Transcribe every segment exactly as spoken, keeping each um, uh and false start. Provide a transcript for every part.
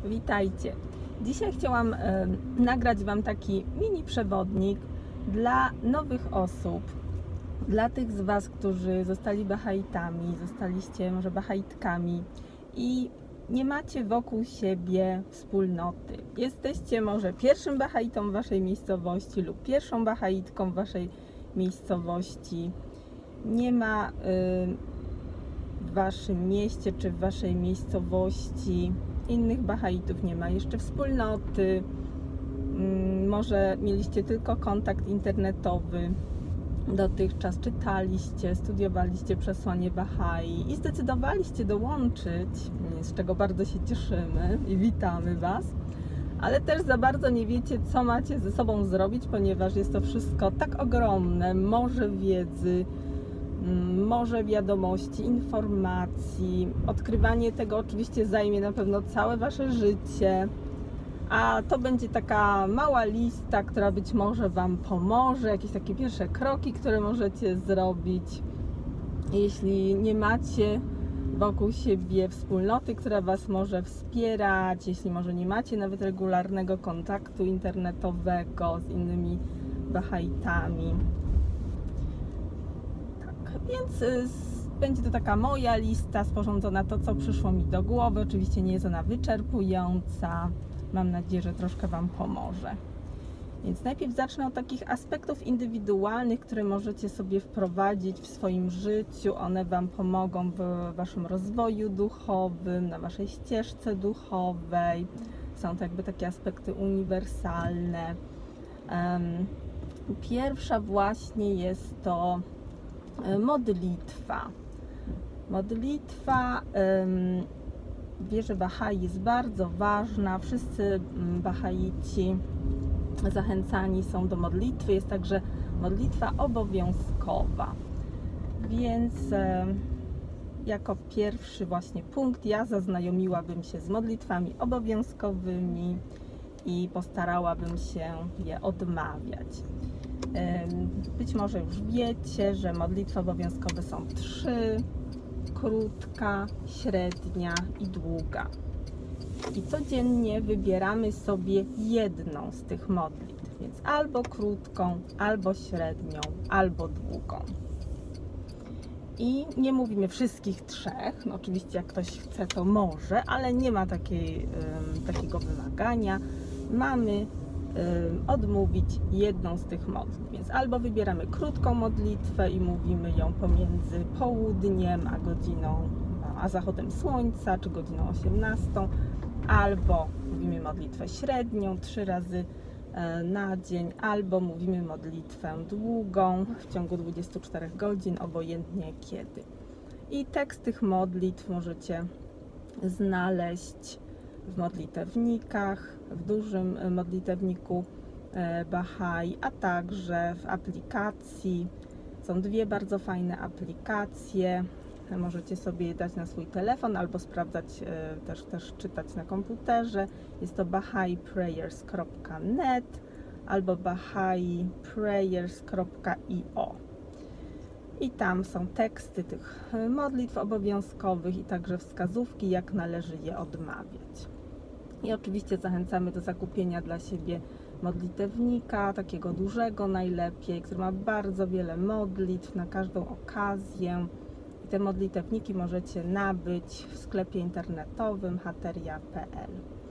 Witajcie. Dzisiaj chciałam e, nagrać Wam taki mini przewodnik dla nowych osób, dla tych z Was, którzy zostali bahaitami, zostaliście może bahaitkami i nie macie wokół siebie wspólnoty. Jesteście może pierwszym bahaitą w Waszej miejscowości lub pierwszą bahaitką w Waszej miejscowości. Nie ma y, w Waszym mieście czy w Waszej miejscowości innych bahaitów, nie ma jeszcze wspólnoty, może mieliście tylko kontakt internetowy, dotychczas czytaliście, studiowaliście przesłanie Bahai i zdecydowaliście dołączyć, z czego bardzo się cieszymy i witamy Was, ale też za bardzo nie wiecie, co macie ze sobą zrobić, ponieważ jest to wszystko tak ogromne, morze wiedzy, morze wiadomości, informacji. Odkrywanie tego oczywiście zajmie na pewno całe Wasze życie, a to będzie taka mała lista, która być może Wam pomoże, jakieś takie pierwsze kroki, które możecie zrobić. Jeśli nie macie wokół siebie wspólnoty, która Was może wspierać, jeśli może nie macie nawet regularnego kontaktu internetowego z innymi bahaitami. Więc będzie to taka moja lista sporządzona, to co przyszło mi do głowy. Oczywiście nie jest ona wyczerpująca. Mam nadzieję, że troszkę Wam pomoże. Więc najpierw zacznę od takich aspektów indywidualnych, które możecie sobie wprowadzić w swoim życiu. One Wam pomogą w Waszym rozwoju duchowym, na Waszej ścieżce duchowej. Są to jakby takie aspekty uniwersalne. Pierwsza właśnie jest to modlitwa. Modlitwa w wierze Bahai jest bardzo ważna. Wszyscy bahaici zachęcani są do modlitwy. Jest także modlitwa obowiązkowa. Więc jako pierwszy właśnie punkt ja zaznajomiłabym się z modlitwami obowiązkowymi i postarałabym się je odmawiać. Być może już wiecie, że modlitwy obowiązkowe są trzy: krótka, średnia i długa. I codziennie wybieramy sobie jedną z tych modlitw, więc albo krótką, albo średnią, albo długą. I nie mówimy wszystkich trzech, no oczywiście jak ktoś chce, to może, ale nie ma takiej, takiego wymagania. Mamy odmówić jedną z tych modlitw, więc albo wybieramy krótką modlitwę i mówimy ją pomiędzy południem a godziną, a zachodem słońca, czy godziną osiemnastą, albo mówimy modlitwę średnią trzy razy na dzień, albo mówimy modlitwę długą w ciągu dwudziestu czterech godzin, obojętnie kiedy. I tekst tych modlitw możecie znaleźć w modlitewnikach, w dużym modlitewniku Bahai, a także w aplikacji. Są dwie bardzo fajne aplikacje. Możecie sobie je dać na swój telefon albo sprawdzać, też, też czytać na komputerze. Jest to bahai prayers kropka net albo bahai prayers kropka i o. I tam są teksty tych modlitw obowiązkowych i także wskazówki, jak należy je odmawiać. I oczywiście zachęcamy do zakupienia dla siebie modlitewnika, takiego dużego najlepiej, który ma bardzo wiele modlitw na każdą okazję. I te modlitewniki możecie nabyć w sklepie internetowym hateria kropka pe el.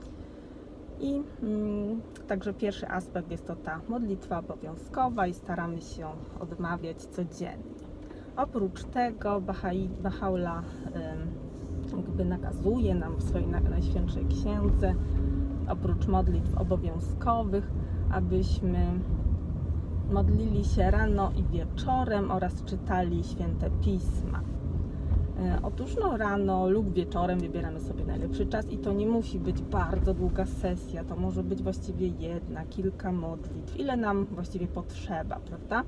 I mm, także pierwszy aspekt jest to ta modlitwa obowiązkowa i staramy się ją odmawiać codziennie. Oprócz tego Bahai, Baha'u'llah jakby nakazuje nam w swojej Najświętszej Księdze, oprócz modlitw obowiązkowych, abyśmy modlili się rano i wieczorem oraz czytali Święte Pisma. Otóż no, rano lub wieczorem wybieramy sobie najlepszy czas i to nie musi być bardzo długa sesja, to może być właściwie jedna, kilka modlitw, ile nam właściwie potrzeba, prawda?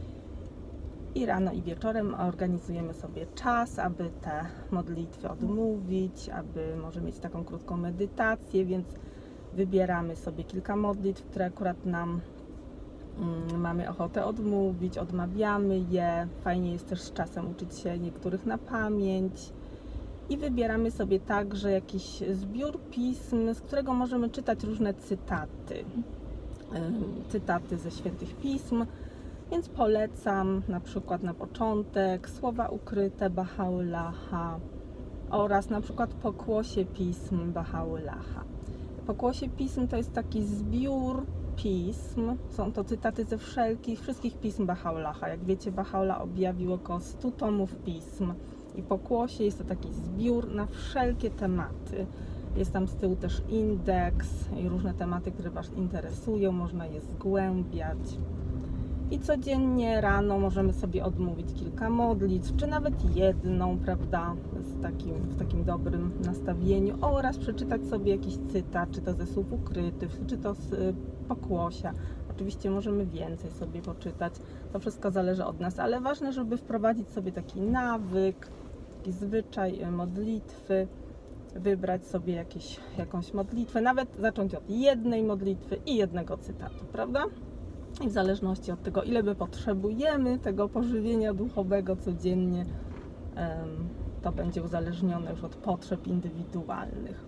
I rano i wieczorem organizujemy sobie czas, aby te modlitwy odmówić, aby może mieć taką krótką medytację, więc wybieramy sobie kilka modlitw, które akurat nam mm, mamy ochotę odmówić, odmawiamy je. Fajnie jest też z czasem uczyć się niektórych na pamięć I wybieramy sobie także jakiś zbiór pism, z którego możemy czytać różne cytaty. Cytaty ze świętych pism, więc polecam na przykład na początek Słowa ukryte Baha'u'llaha oraz na przykład Pokłosie pism Baha'u'llaha. Pokłosie pism to jest taki zbiór pism, są to cytaty ze wszelkich, wszystkich pism Baha'u'llaha. Jak wiecie, Baha'u'llah objawił około stu tomów pism i Pokłosie jest to taki zbiór na wszelkie tematy. Jest tam z tyłu też indeks i różne tematy, które Was interesują, można je zgłębiać. I codziennie rano możemy sobie odmówić kilka modlitw, czy nawet jedną, prawda, z takim, w takim dobrym nastawieniu, oraz przeczytać sobie jakiś cytat, czy to ze Słów ukrytych, czy to z Pokłosia. Oczywiście możemy więcej sobie poczytać, to wszystko zależy od nas, ale ważne, żeby wprowadzić sobie taki nawyk, taki zwyczaj modlitwy, wybrać sobie jakieś, jakąś modlitwę, nawet zacząć od jednej modlitwy i jednego cytatu, prawda? I w zależności od tego, ile my potrzebujemy tego pożywienia duchowego codziennie, to będzie uzależnione już od potrzeb indywidualnych.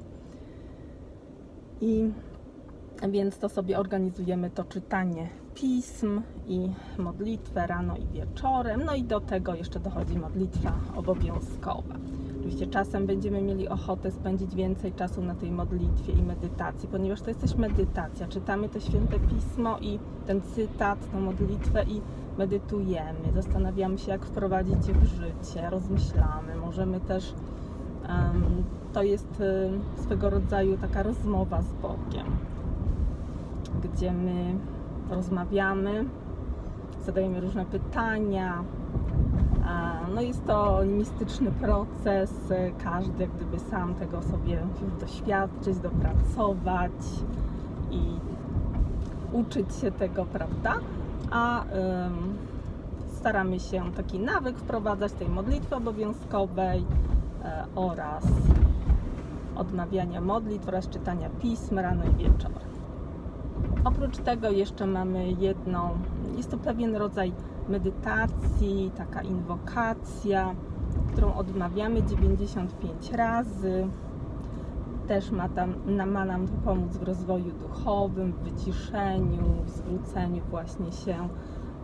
I więc to sobie organizujemy to czytanie pism i modlitwę rano i wieczorem, no i do tego jeszcze dochodzi modlitwa obowiązkowa. Oczywiście czasem będziemy mieli ochotę spędzić więcej czasu na tej modlitwie i medytacji, ponieważ to jest też medytacja. Czytamy to święte pismo i ten cytat, tę modlitwę i medytujemy. Zastanawiamy się, jak wprowadzić je w życie, rozmyślamy. Możemy też, um, to jest um, swego rodzaju taka rozmowa z Bogiem, gdzie my rozmawiamy, zadajemy różne pytania. No jest to mistyczny proces, każdy jak gdyby sam tego sobie już doświadczyć, dopracować i uczyć się tego, prawda? A ym, staramy się taki nawyk wprowadzać tej modlitwy obowiązkowej y, oraz odmawiania modlitw oraz czytania pism rano i wieczorem. Oprócz tego jeszcze mamy jedną, jest to pewien rodzaj medytacji, taka inwokacja, którą odmawiamy dziewięćdziesiąt pięć razy. Też ma, tam, ma nam to pomóc w rozwoju duchowym, w wyciszeniu, w zwróceniu właśnie się um,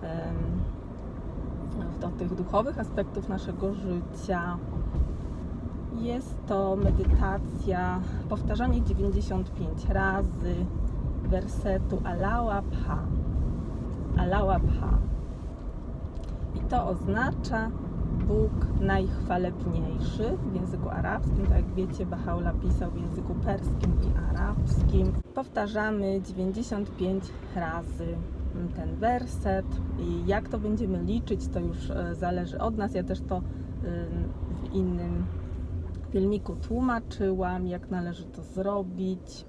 do tych duchowych aspektów naszego życia. Jest to medytacja, powtarzanie dziewięćdziesiąt pięć razy wersetu Allahu Akbar. Allahu Akbar. I to oznacza Bóg najchwalebniejszy w języku arabskim. Tak jak wiecie, Baha'u'llah pisał w języku perskim i arabskim. Powtarzamy dziewięćdziesiąt pięć razy ten werset i jak to będziemy liczyć, to już zależy od nas. Ja też to w innym filmiku tłumaczyłam, jak należy to zrobić.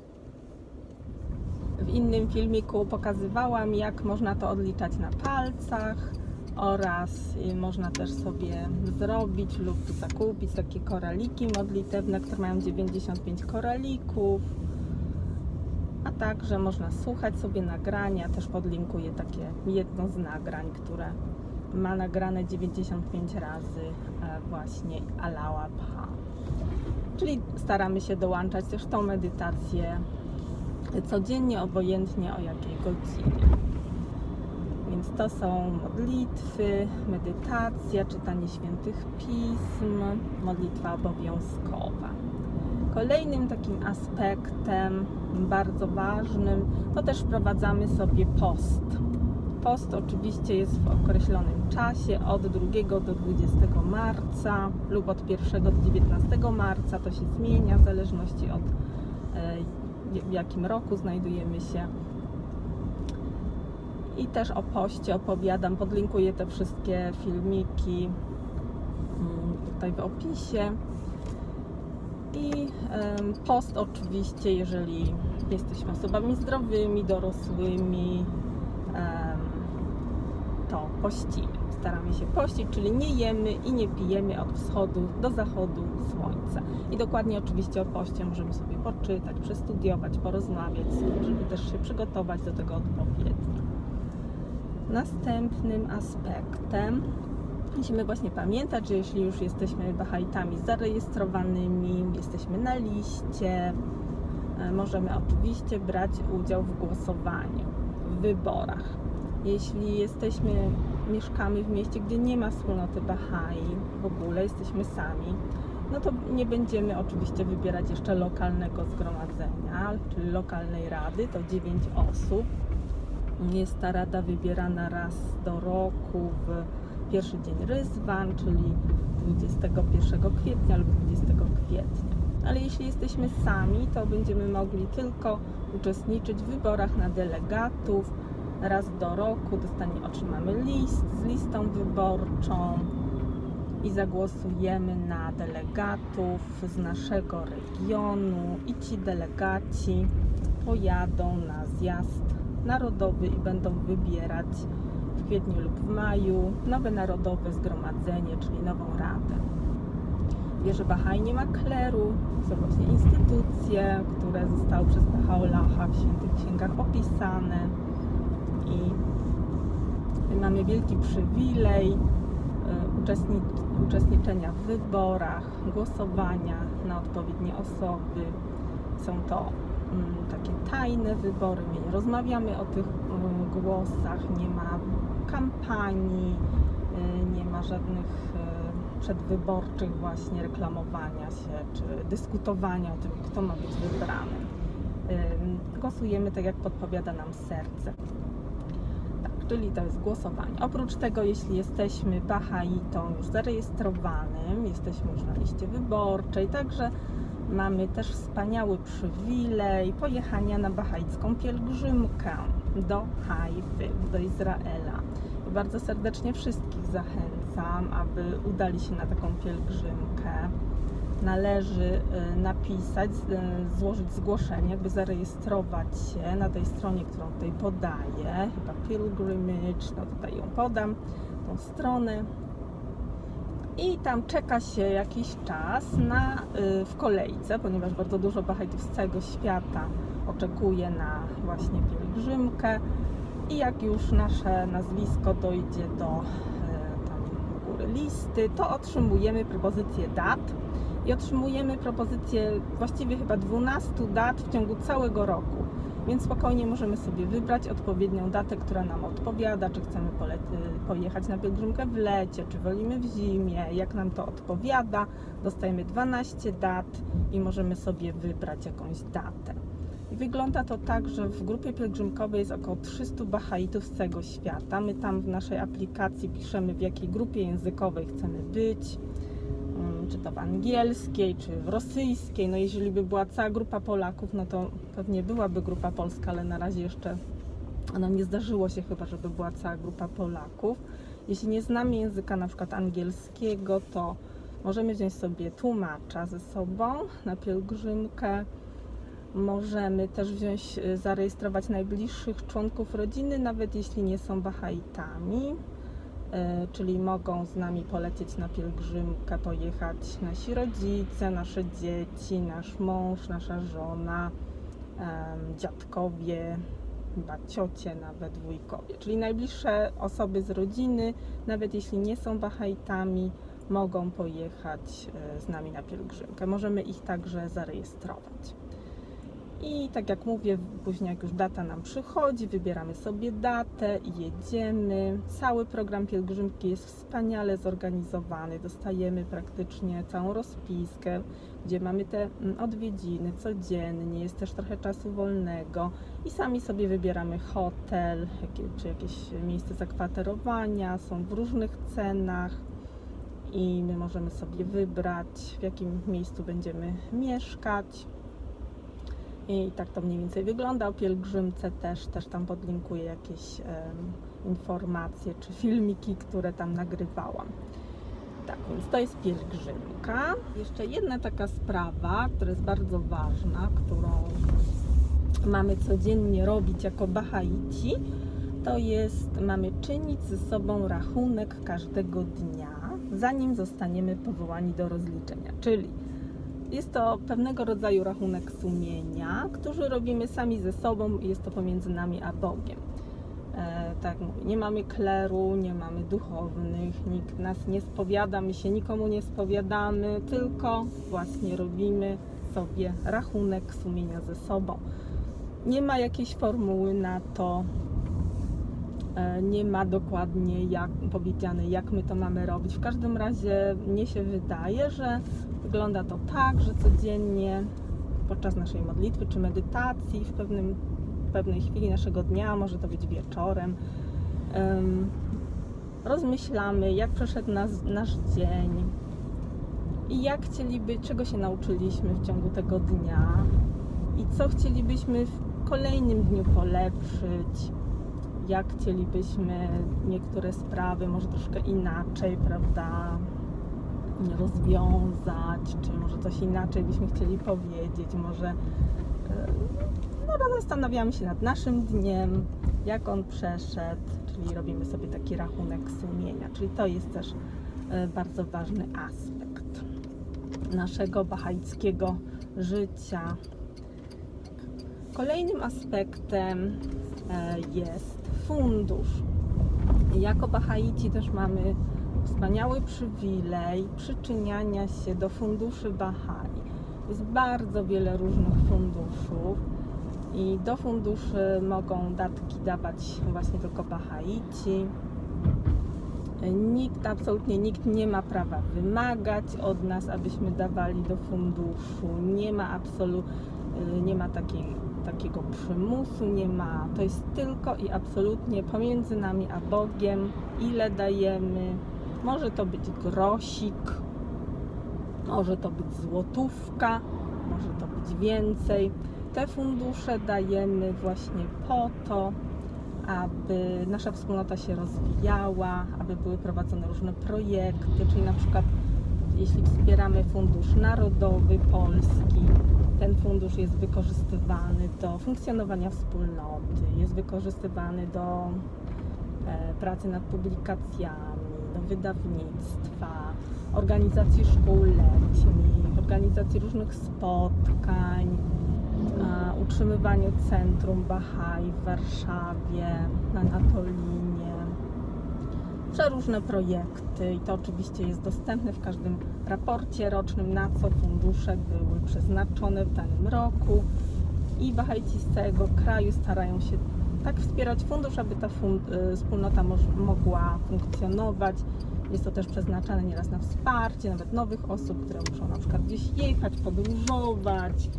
W innym filmiku pokazywałam, jak można to odliczać na palcach oraz można też sobie zrobić lub zakupić takie koraliki modlitewne, które mają dziewięćdziesiąt pięć koralików, a także można słuchać sobie nagrania. Też podlinkuję takie jedno z nagrań, które ma nagrane dziewięćdziesiąt pięć razy właśnie Allahu Akbar. Czyli staramy się dołączać też tą medytację codziennie, obojętnie o jakiej godzinie. Więc to są modlitwy, medytacja, czytanie świętych pism, modlitwa obowiązkowa. Kolejnym takim aspektem bardzo ważnym to też wprowadzamy sobie post. Post oczywiście jest w określonym czasie od drugiego do dwudziestego marca lub od pierwszego do dziewiętnastego marca. To się zmienia w zależności od w jakim roku znajdujemy się. I też o poście opowiadam, podlinkuję te wszystkie filmiki tutaj w opisie. I post oczywiście, jeżeli jesteśmy osobami zdrowymi, dorosłymi, to pościmy. Staramy się pościć, czyli nie jemy i nie pijemy od wschodu do zachodu słońca. I dokładnie oczywiście o poście możemy sobie poczytać, przestudiować, porozmawiać, żeby też się przygotować do tego odpowiednio. Następnym aspektem Musimy właśnie pamiętać, że jeśli już jesteśmy Bahaitami zarejestrowanymi, jesteśmy na liście, możemy oczywiście brać udział w głosowaniu, w wyborach. Jeśli jesteśmy, mieszkamy w mieście, gdzie nie ma wspólnoty Bahai, w ogóle jesteśmy sami, no to nie będziemy oczywiście wybierać jeszcze lokalnego zgromadzenia, czyli lokalnej rady, to dziewięć osób. Jest ta rada wybierana raz do roku w pierwszy dzień Ryzwan, czyli dwudziestego pierwszego kwietnia lub dwudziestego kwietnia. Ale jeśli jesteśmy sami, to będziemy mogli tylko uczestniczyć w wyborach na delegatów. Raz do roku dostanie, otrzymamy list z listą wyborczą i zagłosujemy na delegatów z naszego regionu i ci delegaci pojadą na zjazd narodowy i będą wybierać w kwietniu lub w maju nowe narodowe zgromadzenie, czyli nową radę. W wierze Bahai nie ma kleru, są właśnie instytucje, które zostały przez Baha'u'llaha w świętych księgach opisane i mamy wielki przywilej uczestniczenia w wyborach, głosowania na odpowiednie osoby. Są to takie tajne wybory, my nie rozmawiamy o tych głosach, nie ma kampanii, nie ma żadnych przedwyborczych właśnie reklamowania się czy dyskutowania o tym, kto ma być wybrany. Głosujemy tak, jak podpowiada nam serce. Tak, czyli to jest głosowanie. Oprócz tego, jeśli jesteśmy Bahaitą już zarejestrowanym, jesteśmy już na liście wyborczej, także mamy też wspaniały przywilej pojechania na bahaicką pielgrzymkę do Haify, do Izraela. I bardzo serdecznie wszystkich zachęcam, aby udali się na taką pielgrzymkę. Należy napisać, złożyć zgłoszenie, jakby zarejestrować się na tej stronie, którą tutaj podaję, chyba Pilgrimage, no tutaj ją podam, tą stronę. I tam czeka się jakiś czas na, w kolejce, ponieważ bardzo dużo Bahaitów z całego świata oczekuje na właśnie pielgrzymkę. I jak już nasze nazwisko dojdzie do tam do góry listy, to otrzymujemy propozycję dat i otrzymujemy propozycję właściwie chyba dwunastu dat w ciągu całego roku. Więc spokojnie możemy sobie wybrać odpowiednią datę, która nam odpowiada, czy chcemy pojechać na pielgrzymkę w lecie, czy wolimy w zimie, jak nam to odpowiada. Dostajemy dwanaście dat i możemy sobie wybrać jakąś datę. I wygląda to tak, że w grupie pielgrzymkowej jest około trzystu Bahaitów z całego świata. My tam w naszej aplikacji piszemy, w jakiej grupie językowej chcemy być, czy to w angielskiej, czy w rosyjskiej. No jeżeli by była cała grupa Polaków, no to pewnie byłaby grupa polska, ale na razie jeszcze no nie zdarzyło się chyba, żeby była cała grupa Polaków. Jeśli nie znamy języka na przykład angielskiego, to możemy wziąć sobie tłumacza ze sobą na pielgrzymkę. Możemy też wziąć, zarejestrować najbliższych członków rodziny, nawet jeśli nie są Bahaitami, czyli mogą z nami polecieć na pielgrzymkę, pojechać nasi rodzice, nasze dzieci, nasz mąż, nasza żona, dziadkowie, chyba ciocie, nawet wujkowie. Czyli najbliższe osoby z rodziny, nawet jeśli nie są Bahaitami, mogą pojechać z nami na pielgrzymkę. Możemy ich także zarejestrować. I tak jak mówię, później jak już data nam przychodzi, wybieramy sobie datę i jedziemy. Cały program pielgrzymki jest wspaniale zorganizowany. Dostajemy praktycznie całą rozpiskę, gdzie mamy te odwiedziny codziennie, jest też trochę czasu wolnego i sami sobie wybieramy hotel, czy jakieś miejsce zakwaterowania, są w różnych cenach i my możemy sobie wybrać, w jakim miejscu będziemy mieszkać. I tak to mniej więcej wygląda. O pielgrzymce też, też tam podlinkuję jakieś um, informacje czy filmiki, które tam nagrywałam. Tak, więc to jest pielgrzymka. Jeszcze jedna taka sprawa, która jest bardzo ważna, którą mamy codziennie robić jako Bahaici, to jest, mamy czynić ze sobą rachunek każdego dnia, zanim zostaniemy powołani do rozliczenia, czyli jest to pewnego rodzaju rachunek sumienia, który robimy sami ze sobą i jest to pomiędzy nami a Bogiem. E, tak mówię, nie mamy kleru, nie mamy duchownych, nikt nas nie spowiada, my się nikomu nie spowiadamy, tylko właśnie robimy sobie rachunek sumienia ze sobą. Nie ma jakiejś formuły na to, e, nie ma dokładnie jak powiedziane, jak my to mamy robić. W każdym razie mnie się wydaje, że wygląda to tak, że codziennie podczas naszej modlitwy czy medytacji w pewnym w pewnej chwili naszego dnia, może to być wieczorem, um, rozmyślamy, jak przeszedł nas, nasz dzień i jak chcieliby, czego się nauczyliśmy w ciągu tego dnia i co chcielibyśmy w kolejnym dniu polepszyć, jak chcielibyśmy niektóre sprawy może troszkę inaczej, prawda, rozwiązać, czy może coś inaczej byśmy chcieli powiedzieć, może no, zastanawiamy się nad naszym dniem, jak on przeszedł, czyli robimy sobie taki rachunek sumienia, czyli to jest też bardzo ważny aspekt naszego bahaickiego życia. Kolejnym aspektem jest fundusz. Jako Bahaici też mamy wspaniały przywilej przyczyniania się do funduszy Bahai. Jest bardzo wiele różnych funduszów i do funduszy mogą datki dawać właśnie tylko Bahaici. Nikt, absolutnie nikt nie ma prawa wymagać od nas, abyśmy dawali do funduszu. Nie ma absolutnie, nie ma takiej, takiego przymusu, nie ma. To jest tylko i absolutnie pomiędzy nami a Bogiem, ile dajemy. Może to być grosik, może to być złotówka, może to być więcej. Te fundusze dajemy właśnie po to, aby nasza wspólnota się rozwijała, aby były prowadzone różne projekty, czyli na przykład jeśli wspieramy Fundusz Narodowy Polski, ten fundusz jest wykorzystywany do funkcjonowania wspólnoty, jest wykorzystywany do e, pracy nad publikacjami, do wydawnictwa, organizacji szkół letnich, organizacji różnych spotkań, e, utrzymywaniu Centrum Bahai w Warszawie, na Natolinie, przeróżne projekty i to oczywiście jest dostępne w każdym raporcie rocznym, na co fundusze były przeznaczone w danym roku i Bahaici z całego kraju starają się tak wspierać fundusz, aby ta fund wspólnota mogła funkcjonować. Jest to też przeznaczane nieraz na wsparcie nawet nowych osób, które muszą na przykład gdzieś jechać, podróżować.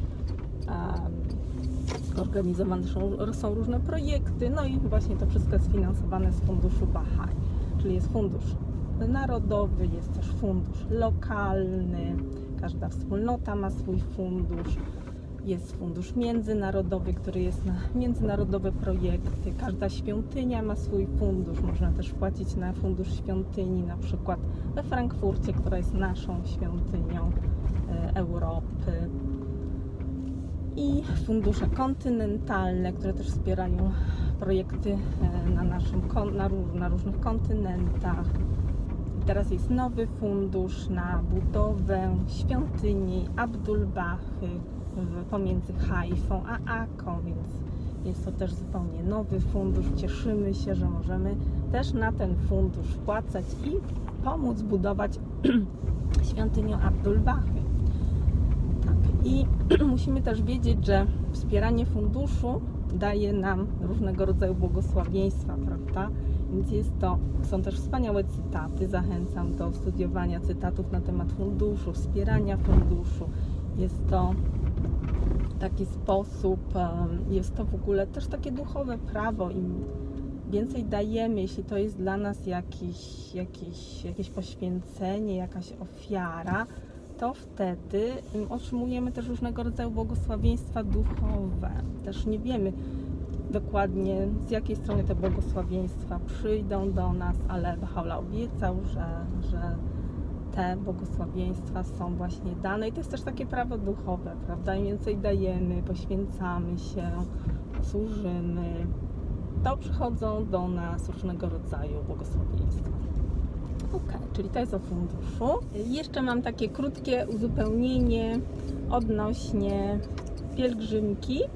Organizowane są, są różne projekty, no i właśnie to wszystko jest finansowane z funduszu Bahai, czyli jest fundusz narodowy, jest też fundusz lokalny, każda wspólnota ma swój fundusz, jest fundusz międzynarodowy, który jest na międzynarodowe projekty, każda świątynia ma swój fundusz, można też wpłacić na fundusz świątyni, na przykład we Frankfurcie, która jest naszą świątynią Europy. I fundusze kontynentalne, które też wspierają projekty na, naszym, na, na różnych kontynentach. I teraz jest nowy fundusz na budowę świątyni Abdul-Bahy pomiędzy Haifą a Akką, więc jest to też zupełnie nowy fundusz. Cieszymy się, że możemy też na ten fundusz wpłacać i pomóc budować świątynię Abdul-Bahy. I musimy też wiedzieć, że wspieranie funduszu daje nam różnego rodzaju błogosławieństwa, prawda? Więc jest to, są też wspaniałe cytaty. Zachęcam do studiowania cytatów na temat funduszu, wspierania funduszu. Jest to taki sposób, jest to w ogóle też takie duchowe prawo. Im więcej dajemy, jeśli to jest dla nas jakiś, jakiś, jakieś poświęcenie, jakaś ofiara, to wtedy otrzymujemy też różnego rodzaju błogosławieństwa duchowe. Też nie wiemy dokładnie, z jakiej strony te błogosławieństwa przyjdą do nas, ale Bahá'u'lláh obiecał, że, że te błogosławieństwa są właśnie dane i to jest też takie prawo duchowe, prawda? Im więcej dajemy, poświęcamy się, służymy, to przychodzą do nas różnego rodzaju błogosławieństwa. Ok, czyli to jest o funduszu. Jeszcze mam takie krótkie uzupełnienie odnośnie pielgrzymki.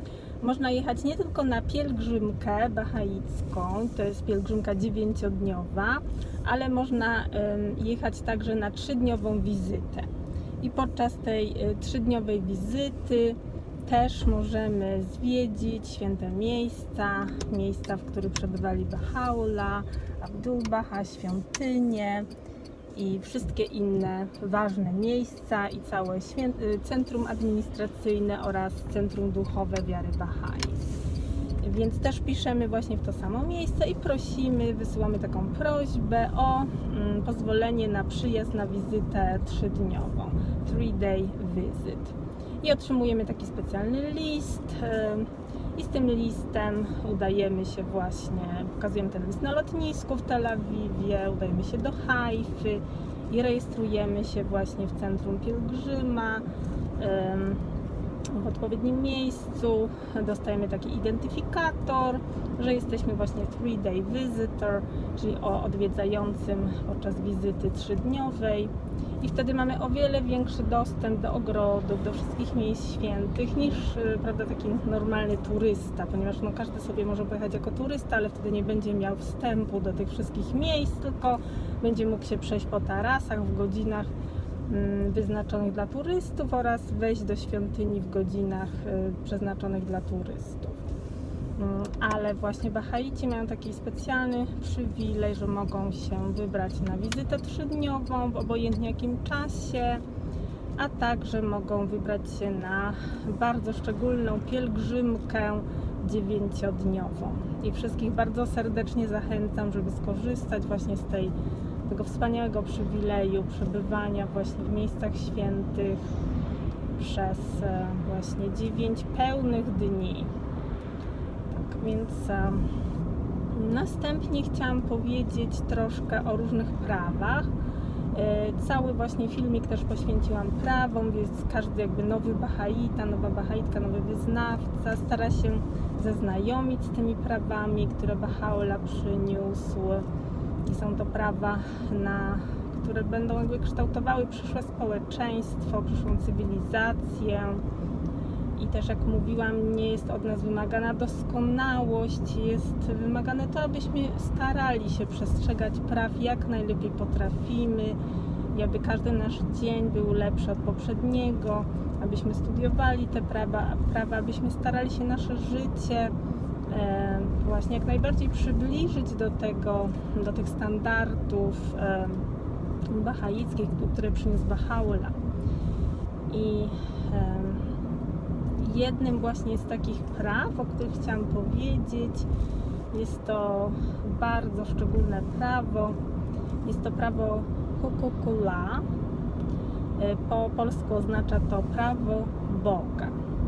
Można jechać nie tylko na pielgrzymkę bahaicką, to jest pielgrzymka dziewięciodniowa, ale można jechać także na trzydniową wizytę. I podczas tej trzydniowej wizyty też możemy zwiedzić święte miejsca, miejsca, w których przebywali Baha'u'llah, Abdu'l-Baha, świątynie i wszystkie inne ważne miejsca i całe centrum administracyjne oraz centrum duchowe wiary Bahai. Więc też piszemy właśnie w to samo miejsce i prosimy, wysyłamy taką prośbę o mm, pozwolenie na przyjazd na wizytę trzydniową, three day visit. I otrzymujemy taki specjalny list i z tym listem udajemy się właśnie, pokazujemy ten list na lotnisku w Tel Awiwie, udajemy się do Hajfy i rejestrujemy się właśnie w centrum pielgrzyma w odpowiednim miejscu, dostajemy taki identyfikator, że jesteśmy właśnie three day visitor, czyli o odwiedzającym podczas wizyty trzydniowej i wtedy mamy o wiele większy dostęp do ogrodów, do wszystkich miejsc świętych niż, prawda, taki normalny turysta, ponieważ no, każdy sobie może pojechać jako turysta, ale wtedy nie będzie miał wstępu do tych wszystkich miejsc, tylko będzie mógł się przejść po tarasach w godzinach wyznaczonych dla turystów oraz wejść do świątyni w godzinach przeznaczonych dla turystów. Ale właśnie Bahaici mają taki specjalny przywilej, że mogą się wybrać na wizytę trzydniową w obojętnie jakim czasie, a także mogą wybrać się na bardzo szczególną pielgrzymkę dziewięciodniową. I wszystkich bardzo serdecznie zachęcam, żeby skorzystać właśnie z tej tego wspaniałego przywileju przebywania właśnie w miejscach świętych przez właśnie dziewięć pełnych dni. Tak więc następnie chciałam powiedzieć troszkę o różnych prawach. Cały właśnie filmik też poświęciłam prawom, więc każdy jakby nowy Bahaita, nowa Bahaitka, nowy wyznawca stara się zaznajomić z tymi prawami, które Baha'u'llah przyniósł. I są to prawa, na, które będą jakby kształtowały przyszłe społeczeństwo, przyszłą cywilizację. I też, jak mówiłam, nie jest od nas wymagana doskonałość, jest wymagane to, abyśmy starali się przestrzegać praw jak najlepiej potrafimy i aby każdy nasz dzień był lepszy od poprzedniego, abyśmy studiowali te prawa, prawa abyśmy starali się nasze życie e, właśnie jak najbardziej przybliżyć do tego, do tych standardów e, bahaickich, które przyniósł Baha'u'llah. I e, jednym właśnie z takich praw, o których chciałam powiedzieć, jest to bardzo szczególne prawo. Jest to prawo Huququllah. Po polsku oznacza to prawo Boga.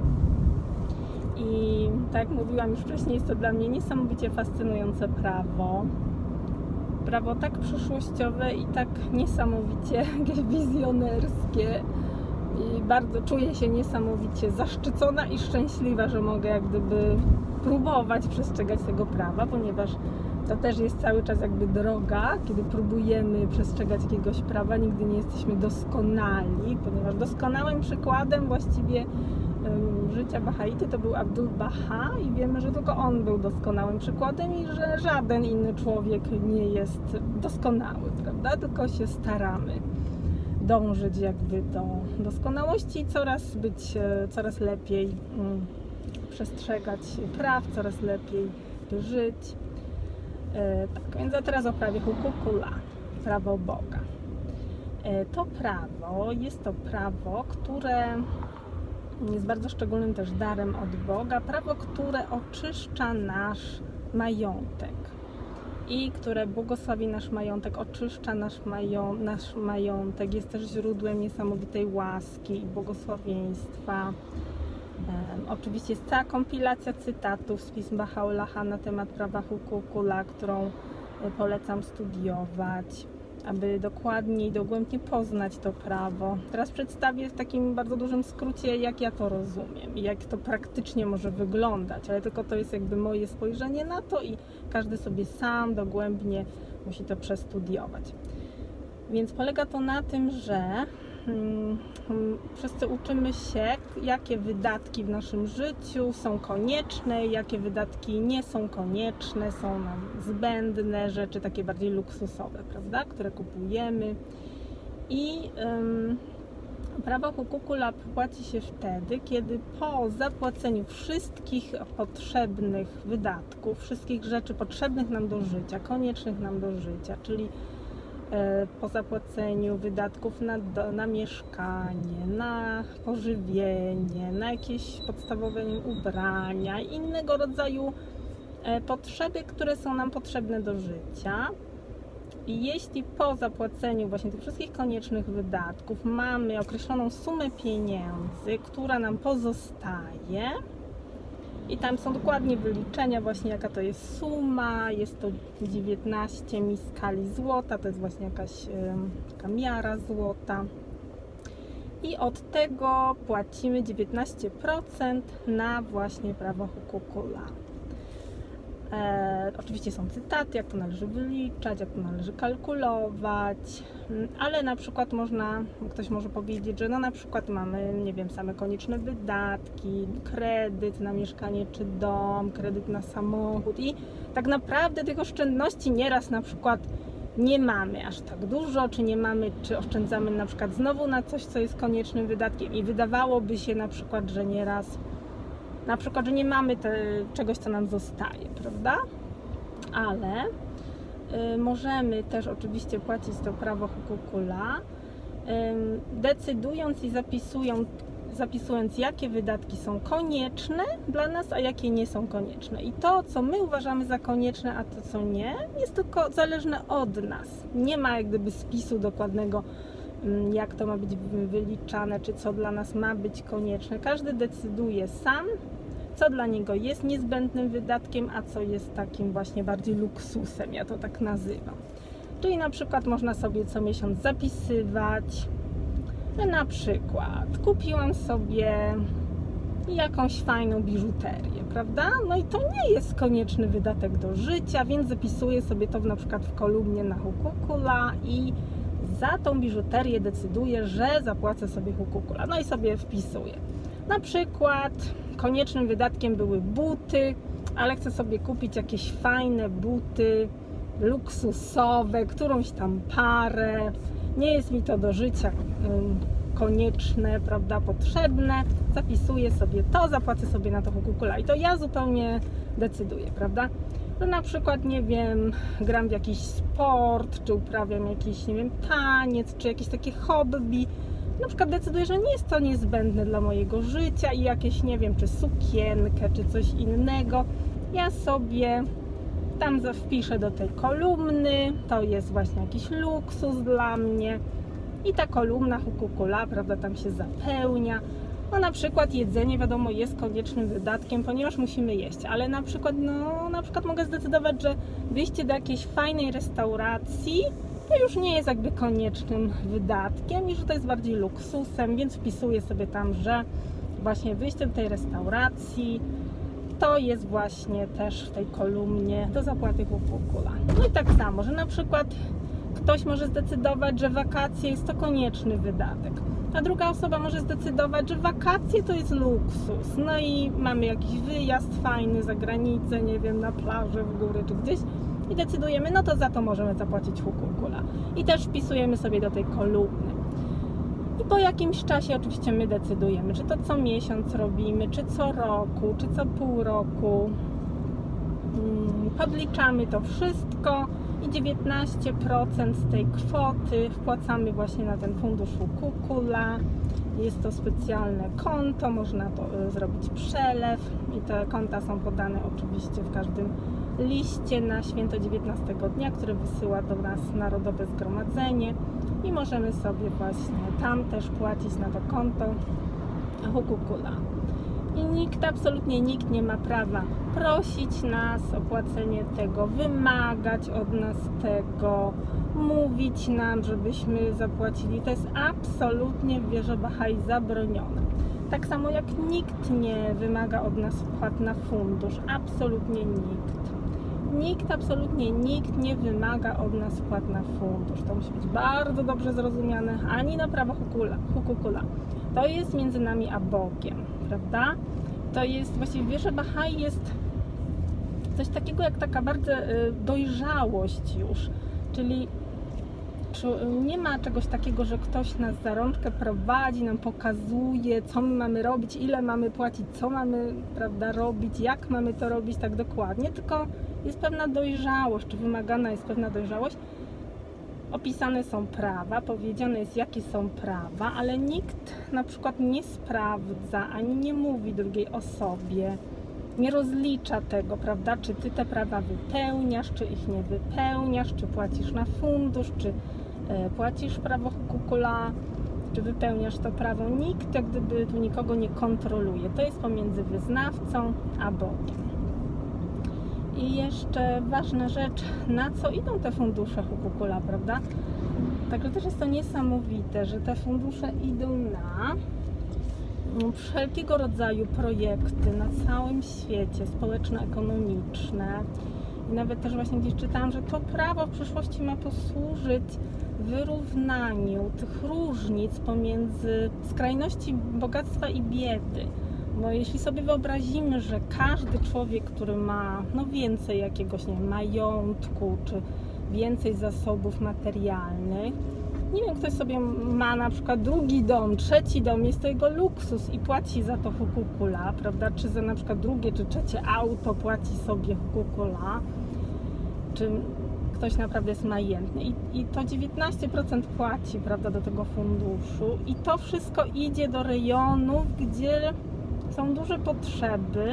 I tak jak mówiłam już wcześniej, jest to dla mnie niesamowicie fascynujące prawo. Prawo tak przyszłościowe i tak niesamowicie wizjonerskie. I bardzo czuję się niesamowicie zaszczycona i szczęśliwa, że mogę jak gdyby próbować przestrzegać tego prawa, ponieważ to też jest cały czas jakby droga, kiedy próbujemy przestrzegać jakiegoś prawa, nigdy nie jesteśmy doskonali, ponieważ doskonałym przykładem właściwie um, życia Bahaity to był Abdu'l-Baha i wiemy, że tylko on był doskonałym przykładem i że żaden inny człowiek nie jest doskonały, prawda? Tylko się staramy dążyć jakby do doskonałości i coraz być, coraz lepiej um, przestrzegać praw, coraz lepiej żyć. E, tak, więc a teraz o prawie Huququllah, prawo Boga. E, to prawo jest to prawo, które jest bardzo szczególnym też darem od Boga, prawo, które oczyszcza nasz majątek i które błogosławi nasz majątek, oczyszcza nasz, mają, nasz majątek, jest też źródłem niesamowitej łaski i błogosławieństwa. Um, oczywiście jest cała kompilacja cytatów z pism Baha'u'llaha na temat prawa Huququllah, którą polecam studiować, aby dokładniej, dogłębnie poznać to prawo. Teraz przedstawię w takim bardzo dużym skrócie, jak ja to rozumiem i jak to praktycznie może wyglądać, ale tylko to jest jakby moje spojrzenie na to i każdy sobie sam dogłębnie musi to przestudiować. Więc polega to na tym, że hmm, wszyscy uczymy się, jakie wydatki w naszym życiu są konieczne, jakie wydatki nie są konieczne, są nam zbędne, rzeczy takie bardziej luksusowe, prawda, które kupujemy. I um, prawo Hukukula płaci się wtedy, kiedy po zapłaceniu wszystkich potrzebnych wydatków, wszystkich rzeczy potrzebnych nam do życia, koniecznych nam do życia, czyli e, po zapłaceniu wydatków na, do, na mieszkanie, na pożywienie, na jakieś podstawowe ubrania, innego rodzaju e, potrzeby, które są nam potrzebne do życia. I jeśli po zapłaceniu właśnie tych wszystkich koniecznych wydatków mamy określoną sumę pieniędzy, która nam pozostaje, i tam są dokładnie wyliczenia właśnie jaka to jest suma, jest to dziewiętnaście miskali złota, to jest właśnie jakaś taka miara złota, i od tego płacimy dziewiętnaście procent na właśnie prawo Hukukula. E, oczywiście są cytaty, jak to należy wyliczać, jak to należy kalkulować, ale na przykład można, ktoś może powiedzieć, że no na przykład mamy, nie wiem, same konieczne wydatki, kredyt na mieszkanie czy dom, kredyt na samochód i tak naprawdę tych oszczędności nieraz na przykład nie mamy aż tak dużo, czy nie mamy, czy oszczędzamy na przykład znowu na coś, co jest koniecznym wydatkiem i wydawałoby się na przykład, że nieraz na przykład, że nie mamy te, czegoś, co nam zostaje, prawda? Ale y, możemy też oczywiście płacić to prawo Hukukula, y, decydując i zapisując, zapisując, jakie wydatki są konieczne dla nas, a jakie nie są konieczne. I to, co my uważamy za konieczne, a to, co nie, jest tylko zależne od nas. Nie ma jak gdyby spisu dokładnego, jak to ma być wyliczane, czy co dla nas ma być konieczne. Każdy decyduje sam, co dla niego jest niezbędnym wydatkiem, a co jest takim właśnie bardziej luksusem, ja to tak nazywam. Czyli na przykład można sobie co miesiąc zapisywać, na przykład kupiłam sobie jakąś fajną biżuterię, prawda? No i to nie jest konieczny wydatek do życia, więc zapisuję sobie to na przykład w kolumnie na Hukukula i za tą biżuterię decyduję, że zapłacę sobie Hukukula. No i sobie wpisuję. Na przykład koniecznym wydatkiem były buty, ale chcę sobie kupić jakieś fajne buty luksusowe, którąś tam parę. Nie jest mi to do życia um, konieczne, prawda, potrzebne. Zapisuję sobie to, zapłacę sobie na to Hukukula. I to ja zupełnie decyduję, prawda? Że na przykład, nie wiem, gram w jakiś sport, czy uprawiam jakiś, nie wiem, taniec, czy jakieś takie hobby. Na przykład decyduję, że nie jest to niezbędne dla mojego życia i jakieś, nie wiem, czy sukienkę, czy coś innego. Ja sobie tam wpiszę do tej kolumny, to jest właśnie jakiś luksus dla mnie. I ta kolumna Hukukula, prawda, tam się zapełnia. No na przykład jedzenie, wiadomo, jest koniecznym wydatkiem, ponieważ musimy jeść, ale na przykład, no, na przykład mogę zdecydować, że wyjście do jakiejś fajnej restauracji to już nie jest jakby koniecznym wydatkiem i że to jest bardziej luksusem, więc wpisuję sobie tam, że właśnie wyjście do tej restauracji to jest właśnie też w tej kolumnie do zapłaty Hukukula. No i tak samo, że na przykład ktoś może zdecydować, że wakacje jest to konieczny wydatek, a druga osoba może zdecydować, że wakacje to jest luksus. No i mamy jakiś wyjazd fajny za granicę, nie wiem, na plażę, w góry czy gdzieś i decydujemy, no to za to możemy zapłacić Hukukula. I też wpisujemy sobie do tej kolumny. I po jakimś czasie oczywiście my decydujemy, czy to co miesiąc robimy, czy co roku, czy co pół roku. Podliczamy to wszystko i dziewiętnaście procent z tej kwoty wpłacamy właśnie na ten fundusz Hukukula. Jest to specjalne konto, można to zrobić przelew i te konta są podane oczywiście w każdym liście na święto dziewiętnastego dnia, które wysyła do nas Narodowe Zgromadzenie i możemy sobie właśnie tam też płacić na to konto Hukukula. I nikt, absolutnie nikt nie ma prawa prosić nas o płacenie tego, wymagać od nas tego, mówić nam, żebyśmy zapłacili. To jest absolutnie w wierze Bahai zabronione. Tak samo jak nikt nie wymaga od nas wpłat na fundusz, absolutnie nikt. Nikt, absolutnie nikt nie wymaga od nas wpłat na fundusz. To musi być bardzo dobrze zrozumiane, ani na prawo hukukula. To jest między nami a Bogiem, prawda? To jest, właściwie w wierze Bahai jest coś takiego jak taka bardzo dojrzałość już, czyli nie ma czegoś takiego, że ktoś nas za rączkę prowadzi, nam pokazuje, co my mamy robić, ile mamy płacić, co mamy, prawda, robić, jak mamy to robić tak dokładnie, tylko jest pewna dojrzałość, czy wymagana jest pewna dojrzałość. Opisane są prawa, powiedziane jest, jakie są prawa, ale nikt na przykład nie sprawdza, ani nie mówi drugiej osobie, nie rozlicza tego, prawda, czy ty te prawa wypełniasz, czy ich nie wypełniasz, czy płacisz na fundusz, czy e, płacisz prawo hukukula, czy wypełniasz to prawo. Nikt jak gdyby tu nikogo nie kontroluje. To jest pomiędzy wyznawcą a Bogiem. I jeszcze ważna rzecz, na co idą te fundusze hukukula, prawda? Także też jest to niesamowite, że te fundusze idą na wszelkiego rodzaju projekty na całym świecie, społeczno-ekonomiczne. I nawet też właśnie gdzieś czytałam, że to prawo w przyszłości ma posłużyć wyrównaniu tych różnic pomiędzy skrajności bogactwa i biedy. Bo jeśli sobie wyobrazimy, że każdy człowiek, który ma no więcej jakiegoś, nie wiem, majątku, czy więcej zasobów materialnych, nie wiem, ktoś sobie ma na przykład drugi dom, trzeci dom, jest to jego luksus i płaci za to hukukula, prawda, czy za na przykład drugie czy trzecie auto płaci sobie hukukula, czy ktoś naprawdę jest majętny i, i to dziewiętnaście procent płaci, prawda, do tego funduszu i to wszystko idzie do rejonów, gdzie są duże potrzeby,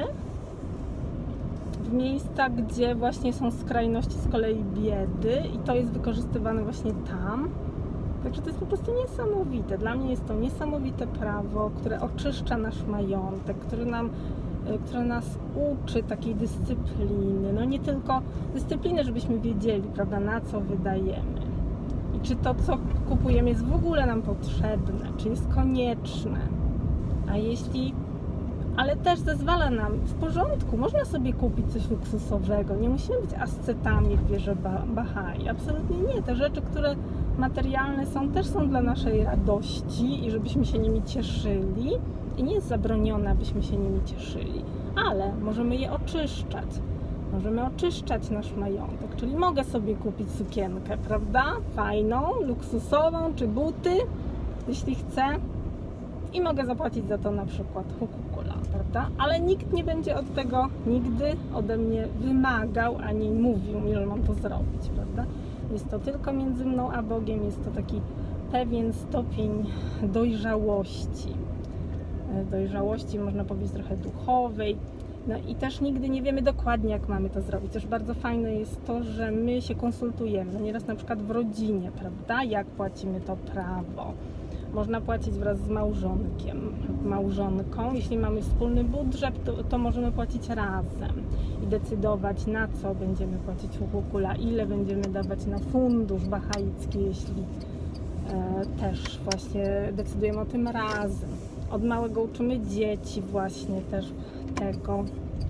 w miejsca, gdzie właśnie są skrajności z kolei biedy i to jest wykorzystywane właśnie tam. Także to jest po prostu niesamowite. Dla mnie jest to niesamowite prawo, które oczyszcza nasz majątek, które, nam, które nas uczy takiej dyscypliny. No nie tylko dyscypliny, żebyśmy wiedzieli, prawda, na co wydajemy. I czy to, co kupujemy, jest w ogóle nam potrzebne, czy jest konieczne. A jeśli... Ale też zezwala nam, w porządku, można sobie kupić coś luksusowego, nie musimy być ascetami w wierze Bahai, absolutnie nie. Te rzeczy, które materialne są, też są dla naszej radości i żebyśmy się nimi cieszyli i nie jest zabronione, abyśmy się nimi cieszyli, ale możemy je oczyszczać, możemy oczyszczać nasz majątek, czyli mogę sobie kupić sukienkę, prawda, fajną, luksusową, czy buty, jeśli chcę, i mogę zapłacić za to na przykład hukukula, prawda? Ale nikt nie będzie od tego nigdy ode mnie wymagał, ani mówił mi, że mam to zrobić, prawda? Jest to tylko między mną a Bogiem, jest to taki pewien stopień dojrzałości. Dojrzałości, można powiedzieć, trochę duchowej. No i też nigdy nie wiemy dokładnie, jak mamy to zrobić. Też bardzo fajne jest to, że my się konsultujemy. No nieraz na przykład w rodzinie, prawda? Jak płacimy to prawo. Można płacić wraz z małżonkiem, małżonką. Jeśli mamy wspólny budżet, to, to możemy płacić razem i decydować, na co będziemy płacić hukukula, ile będziemy dawać na fundusz bahaicki, jeśli e, też właśnie decydujemy o tym razem. Od małego uczymy dzieci właśnie też tego,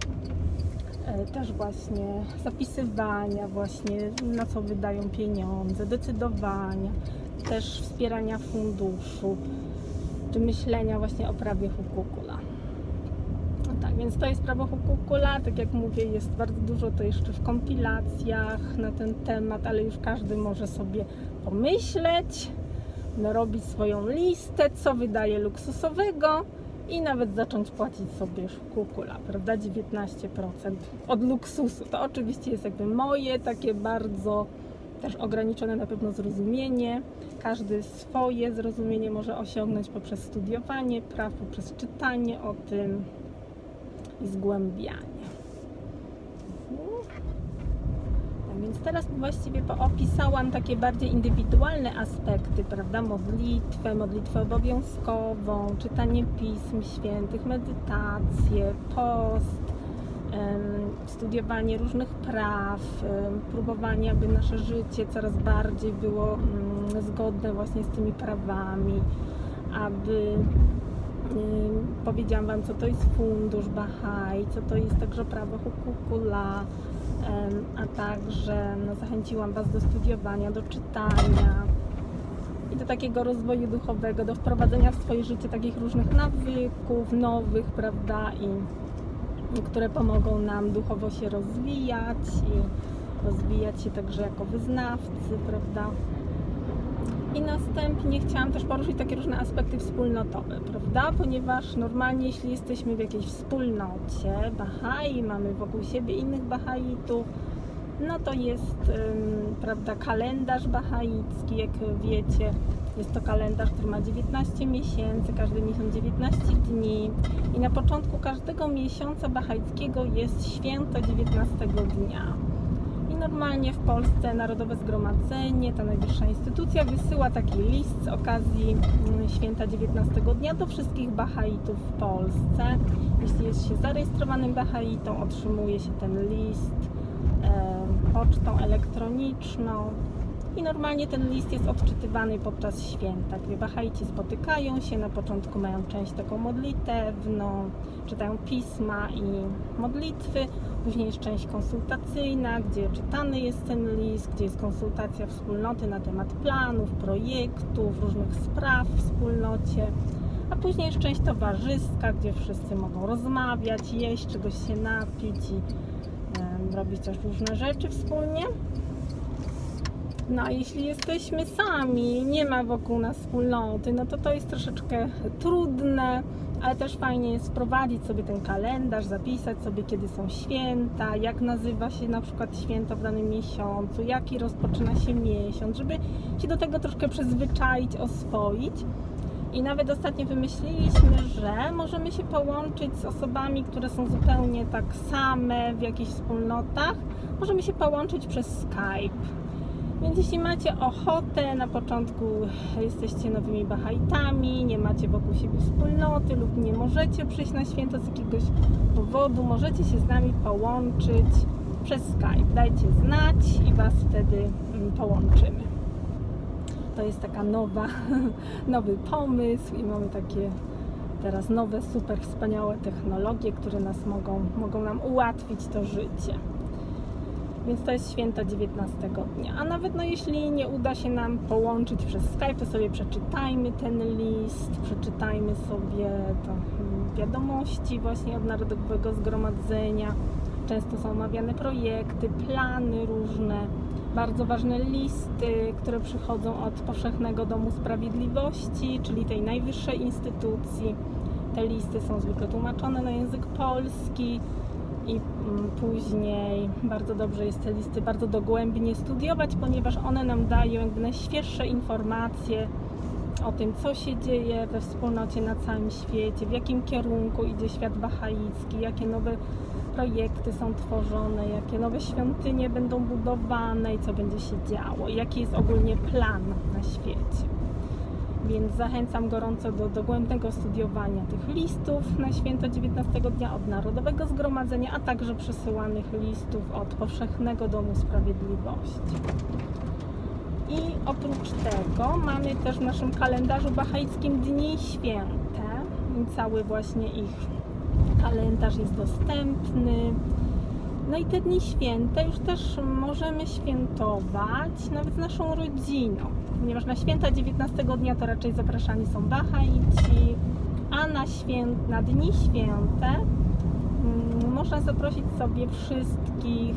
e, też właśnie zapisywania właśnie, na co wydają pieniądze, decydowania, też wspierania funduszu, czy myślenia właśnie o prawie hukukula. No tak, więc to jest prawo hukukula, tak jak mówię, jest bardzo dużo to jeszcze w kompilacjach na ten temat, ale już każdy może sobie pomyśleć, no, robić swoją listę, co wydaje luksusowego i nawet zacząć płacić sobie hukukula, prawda, dziewiętnaście procent od luksusu. To oczywiście jest jakby moje takie bardzo też ograniczone na pewno zrozumienie. Każdy swoje zrozumienie może osiągnąć poprzez studiowanie praw, poprzez czytanie o tym i zgłębianie. Tak więc teraz właściwie poopisałam takie bardziej indywidualne aspekty, prawda? Modlitwę, modlitwę obowiązkową, czytanie pism świętych, medytację, post, studiowanie różnych praw, próbowanie, aby nasze życie coraz bardziej było zgodne właśnie z tymi prawami, aby Powiedziałam Wam, co to jest fundusz Bahai, co to jest także prawo Hukukula, a także no, zachęciłam Was do studiowania, do czytania i do takiego rozwoju duchowego, do wprowadzenia w swoje życie takich różnych nawyków, nowych, prawda, i które pomogą nam duchowo się rozwijać i rozwijać się także jako wyznawcy, prawda. I następnie chciałam też poruszyć takie różne aspekty wspólnotowe, prawda? Ponieważ normalnie, jeśli jesteśmy w jakiejś wspólnocie Bahai, mamy wokół siebie innych Bahaitów, no to jest, ym, prawda, kalendarz bahaicki, jak wiecie. Jest to kalendarz, który ma dziewiętnaście miesięcy, każdy miesiąc dziewiętnaście dni. I na początku każdego miesiąca bahaickiego jest święto dziewiętnastego dnia. I normalnie w Polsce Narodowe Zgromadzenie, ta najwyższa instytucja, wysyła taki list z okazji święta dziewiętnastego dnia do wszystkich Bahaitów w Polsce. Jeśli jest się zarejestrowanym Bahaitą, otrzymuje się ten list e, pocztą elektroniczną. I normalnie ten list jest odczytywany podczas święta, gdzie Bahaici spotykają się, na początku mają część taką modlitewną, czytają pisma i modlitwy, później jest część konsultacyjna, gdzie czytany jest ten list, gdzie jest konsultacja wspólnoty na temat planów, projektów, różnych spraw w wspólnocie, a później jest część towarzyska, gdzie wszyscy mogą rozmawiać, jeść, czegoś się napić i e, robić też różne rzeczy wspólnie. No a jeśli jesteśmy sami, nie ma wokół nas wspólnoty, no to to jest troszeczkę trudne, ale też fajnie jest wprowadzić sobie ten kalendarz, zapisać sobie, kiedy są święta, jak nazywa się na przykład święto w danym miesiącu, jaki rozpoczyna się miesiąc, żeby się do tego troszkę przyzwyczaić, oswoić. I nawet ostatnio wymyśliliśmy, że możemy się połączyć z osobami, które są zupełnie tak same w jakichś wspólnotach, możemy się połączyć przez Skype. Więc jeśli macie ochotę, na początku jesteście nowymi Bahaitami, nie macie wokół siebie wspólnoty lub nie możecie przyjść na święto z jakiegoś powodu, możecie się z nami połączyć przez Skype. Dajcie znać i Was wtedy połączymy. To jest taka nowa, nowy pomysł i mamy takie teraz nowe, super wspaniałe technologie, które nas mogą, mogą nam ułatwić to życie. Więc to jest święto dziewiętnastego dnia. A nawet no, jeśli nie uda się nam połączyć przez Skype, to sobie przeczytajmy ten list, przeczytajmy sobie to wiadomości właśnie od Narodowego Zgromadzenia. Często są omawiane projekty, plany różne, bardzo ważne listy, które przychodzą od Powszechnego Domu Sprawiedliwości, czyli tej najwyższej instytucji. Te listy są zwykle tłumaczone na język polski. I później bardzo dobrze jest te listy bardzo dogłębnie studiować, ponieważ one nam dają jakby najświeższe informacje o tym, co się dzieje we wspólnocie na całym świecie, w jakim kierunku idzie świat bahaicki, jakie nowe projekty są tworzone, jakie nowe świątynie będą budowane i co będzie się działo, jaki jest ogólnie plan na świecie. Więc zachęcam gorąco do dogłębnego studiowania tych listów na święto dziewiętnastego dnia od Narodowego Zgromadzenia, a także przesyłanych listów od Powszechnego Domu Sprawiedliwości. I oprócz tego mamy też w naszym kalendarzu bahaickim Dni Święte. I cały właśnie ich kalendarz jest dostępny. No i te Dni Święte już też możemy świętować nawet z naszą rodziną, ponieważ na święta dziewiętnastego dnia to raczej zapraszani są Bahaici, a na, świę... na Dni Święte hmm, można zaprosić sobie wszystkich,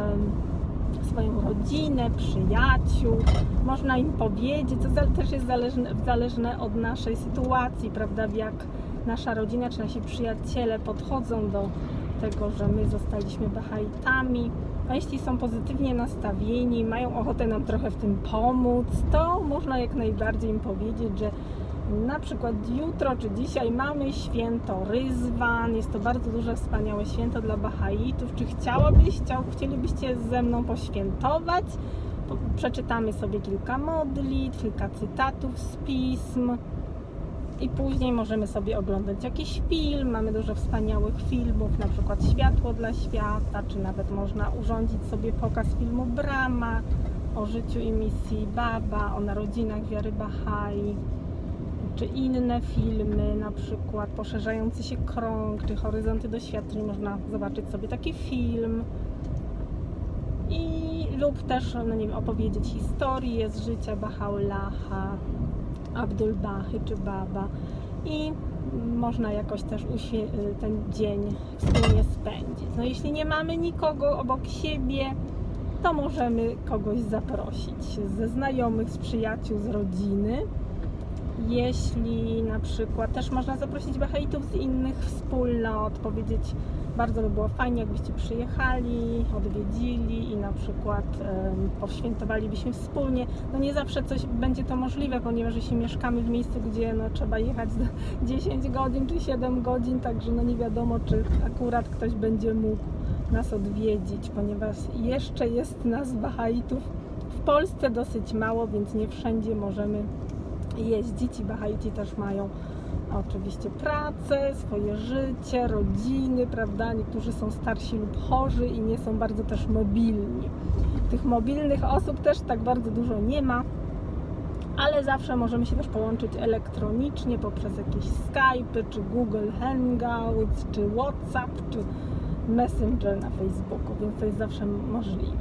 e, swoją rodzinę, przyjaciół, można im powiedzieć, to też jest zależne, zależne od naszej sytuacji, prawda, jak nasza rodzina czy nasi przyjaciele podchodzą do tego, że my zostaliśmy Bahaitami, a jeśli są pozytywnie nastawieni, mają ochotę nam trochę w tym pomóc, to można jak najbardziej im powiedzieć, że na przykład jutro czy dzisiaj mamy święto Ryzwan, jest to bardzo duże, wspaniałe święto dla Bahaitów, czy chciałabyś, chciał, chcielibyście ze mną poświętować? Przeczytamy sobie kilka modlitw, kilka cytatów z pism, i później możemy sobie oglądać jakiś film, mamy dużo wspaniałych filmów, na przykład Światło dla Świata, czy nawet można urządzić sobie pokaz filmu Brahma o życiu i misji Baba, o narodzinach wiary Bahai, czy inne filmy, na przykład Poszerzający się krąg, czy Horyzonty doświadczeń, można zobaczyć sobie taki film. I lub też, no nie wiem, opowiedzieć historię z życia Baha'u'llaha, Abdul Bahy czy Baba i można jakoś też ten dzień wspólnie spędzić. No jeśli nie mamy nikogo obok siebie, to możemy kogoś zaprosić ze znajomych, z przyjaciół, z rodziny. Jeśli na przykład też można zaprosić Bahaitów z innych wspólnot, powiedzieć, bardzo by było fajnie, jakbyście przyjechali, odwiedzili i na przykład um, poświętowalibyśmy wspólnie. No nie zawsze coś będzie to możliwe, ponieważ jeśli mieszkamy w miejscu, gdzie no, trzeba jechać dziesięć godzin czy siedem godzin, także no nie wiadomo, czy akurat ktoś będzie mógł nas odwiedzić, ponieważ jeszcze jest nas Bahaitów w Polsce dosyć mało, więc nie wszędzie możemy jeździć i Bahaici też mają oczywiście pracę, swoje życie, rodziny, prawda? Niektórzy są starsi lub chorzy i nie są bardzo też mobilni. Tych mobilnych osób też tak bardzo dużo nie ma, ale zawsze możemy się też połączyć elektronicznie poprzez jakieś Skype'y, czy Google Hangouts, czy WhatsApp, czy Messenger na Facebooku, więc to jest zawsze możliwe.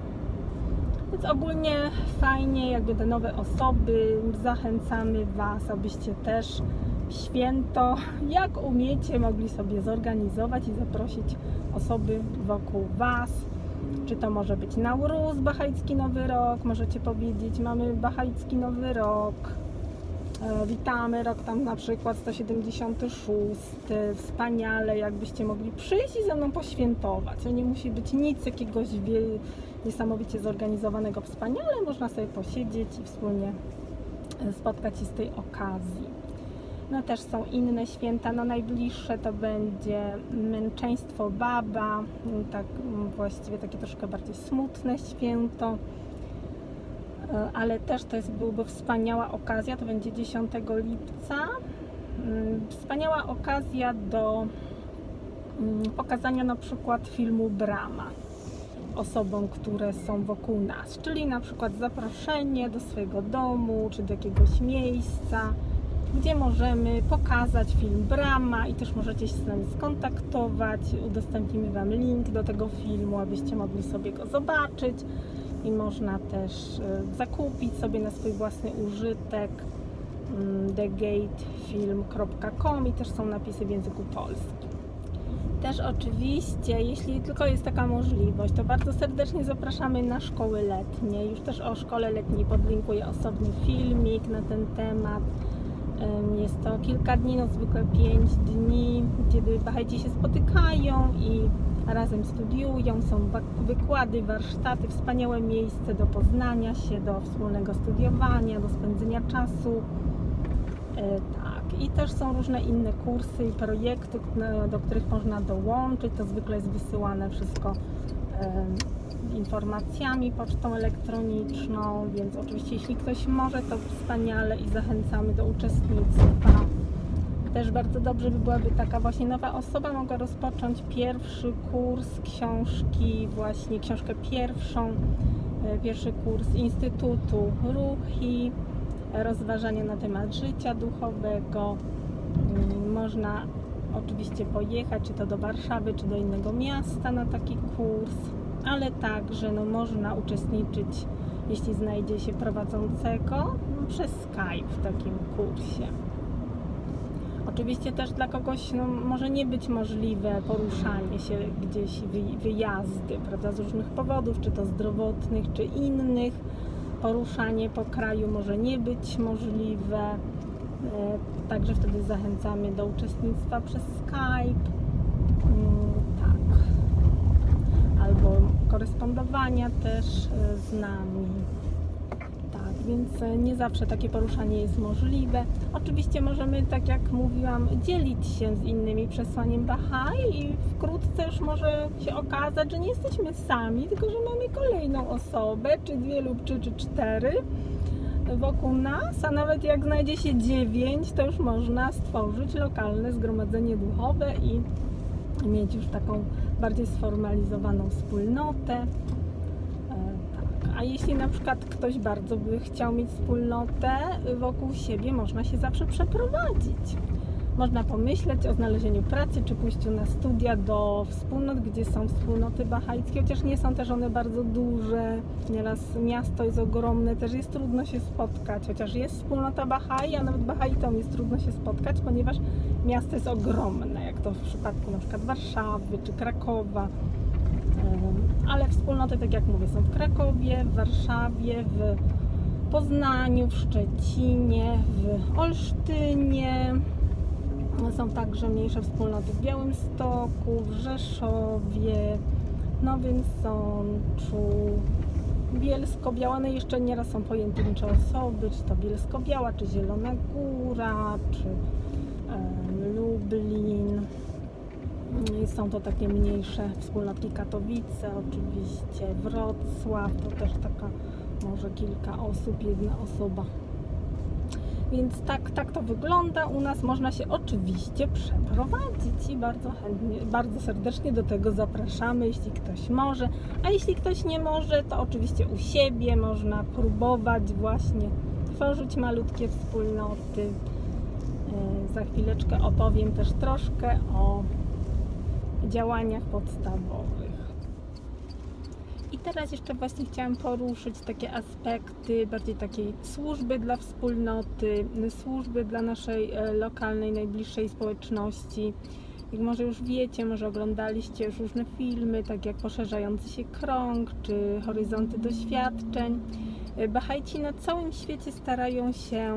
Więc ogólnie fajnie, jakby te nowe osoby, zachęcamy Was, abyście też święto, jak umiecie, mogli sobie zorganizować i zaprosić osoby wokół Was. Czy to może być Nauruz, Bahaicki Nowy Rok, możecie powiedzieć, mamy Bahaicki Nowy Rok, e, witamy rok tam na przykład sto siedemdziesiąty szósty, wspaniale, jakbyście mogli przyjść i ze mną poświętować. To nie musi być nic jakiegoś niesamowicie zorganizowanego, wspaniale, można sobie posiedzieć i wspólnie spotkać się z tej okazji. No też są inne święta, no najbliższe to będzie Męczeństwo Baba, tak właściwie takie troszkę bardziej smutne święto, ale też to jest, byłby wspaniała okazja, to będzie dziesiątego lipca, wspaniała okazja do pokazania na przykład filmu Brahma osobom, które są wokół nas, czyli na przykład zaproszenie do swojego domu, czy do jakiegoś miejsca, gdzie możemy pokazać film Brahma i też możecie się z nami skontaktować. Udostępnimy Wam link do tego filmu, abyście mogli sobie go zobaczyć i można też zakupić sobie na swój własny użytek the gate film kropka com i też są napisy w języku polskim. Też oczywiście, jeśli tylko jest taka możliwość, to bardzo serdecznie zapraszamy na szkoły letnie. Już też o szkole letniej podlinkuję osobny filmik na ten temat. Jest to kilka dni, no zwykle pięć dni, kiedy Bahaici się spotykają i razem studiują, są wykłady, warsztaty, wspaniałe miejsce do poznania się, do wspólnego studiowania, do spędzenia czasu. Tak, i też są różne inne kursy i projekty, do których można dołączyć. To zwykle jest wysyłane wszystko informacjami, pocztą elektroniczną, więc oczywiście jeśli ktoś może, to wspaniale i zachęcamy do uczestnictwa. Też bardzo dobrze by byłaby taka właśnie nowa osoba mogła rozpocząć pierwszy kurs książki, właśnie książkę pierwszą, pierwszy kurs Instytutu Ruhi, rozważania na temat życia duchowego. Można oczywiście pojechać, czy to do Warszawy, czy do innego miasta na taki kurs, ale także no, można uczestniczyć, jeśli znajdzie się prowadzącego, no, przez Skype w takim kursie. Oczywiście też dla kogoś no, może nie być możliwe poruszanie się gdzieś, wyjazdy, prawda, z różnych powodów, czy to zdrowotnych, czy innych. Poruszanie po kraju może nie być możliwe, także wtedy zachęcamy do uczestnictwa przez Skype. Tak. Albo korespondowania też z nami. Tak, więc nie zawsze takie poruszanie jest możliwe. Oczywiście możemy, tak jak mówiłam, dzielić się z innymi przesłaniem Bahai i wkrótce już może się okazać, że nie jesteśmy sami, tylko że mamy kolejną osobę, czy dwie lub trzy, czy cztery wokół nas, a nawet jak znajdzie się dziewięć, to już można stworzyć lokalne zgromadzenie duchowe i mieć już taką bardziej sformalizowaną wspólnotę. Tak, A jeśli na przykład ktoś bardzo by chciał mieć wspólnotę wokół siebie, można się zawsze przeprowadzić. Można pomyśleć o znalezieniu pracy, czy pójściu na studia do wspólnot, gdzie są wspólnoty bahajskie, chociaż nie są też one bardzo duże. Nieraz miasto jest ogromne, też jest trudno się spotkać, chociaż jest wspólnota Bahai, a nawet Bahaitom jest trudno się spotkać, ponieważ miasto jest ogromne, jak to w przypadku na przykład Warszawy czy Krakowa. Ale wspólnoty, tak jak mówię, są w Krakowie, w Warszawie, w Poznaniu, w Szczecinie, w Olsztynie. Są także mniejsze wspólnoty w Białymstoku, w Rzeszowie, Nowym Sączu, Bielsko-Biała. No jeszcze nieraz są pojedyncze osoby, czy to Bielsko-Biała, czy Zielona Góra, czy e, Lublin. I są to takie mniejsze wspólnotki, Katowice, oczywiście Wrocław, to też taka może kilka osób, jedna osoba. Więc tak, tak to wygląda. U nas można się oczywiście przeprowadzić i bardzo chętnie, bardzo serdecznie do tego zapraszamy, jeśli ktoś może. A jeśli ktoś nie może, to oczywiście u siebie można próbować właśnie tworzyć malutkie wspólnoty. Za chwileczkę opowiem też troszkę o działaniach podstawowych. I teraz jeszcze właśnie chciałam poruszyć takie aspekty bardziej takiej służby dla wspólnoty, służby dla naszej lokalnej, najbliższej społeczności. Jak może już wiecie, może oglądaliście już różne filmy, tak jak Poszerzający się krąg, czy Horyzonty doświadczeń. Bahaici na całym świecie starają się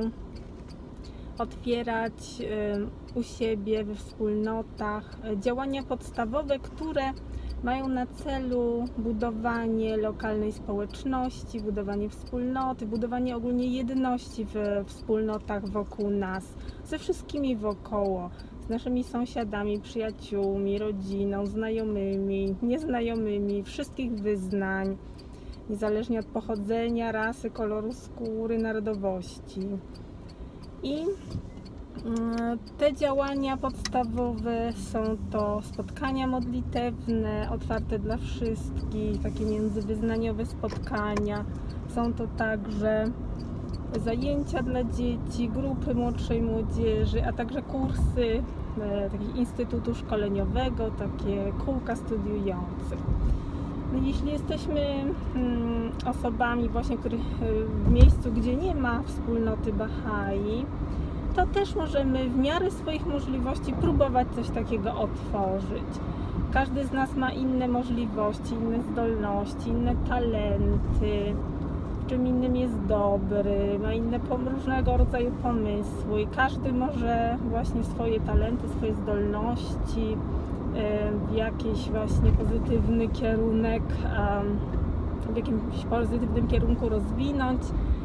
otwierać u siebie we wspólnotach działania podstawowe, które mają na celu budowanie lokalnej społeczności, budowanie wspólnoty, budowanie ogólnie jedności w wspólnotach wokół nas, ze wszystkimi wokoło, z naszymi sąsiadami, przyjaciółmi, rodziną, znajomymi, nieznajomymi, wszystkich wyznań, niezależnie od pochodzenia, rasy, koloru skóry, narodowości. I te działania podstawowe są to spotkania modlitewne, otwarte dla wszystkich, takie międzywyznaniowe spotkania. Są to także zajęcia dla dzieci, grupy młodszej młodzieży, a także kursy e, takiego instytutu szkoleniowego, takie kółka studiujących. No, jeśli jesteśmy mm, osobami właśnie, których w miejscu, gdzie nie ma wspólnoty Bahai, to też możemy w miarę swoich możliwości próbować coś takiego otworzyć. Każdy z nas ma inne możliwości, inne zdolności, inne talenty, w czym innym jest dobry, ma inne różnego rodzaju pomysły i każdy może właśnie swoje talenty, swoje zdolności w jakiś właśnie pozytywny kierunek, w jakimś pozytywnym kierunku rozwinąć.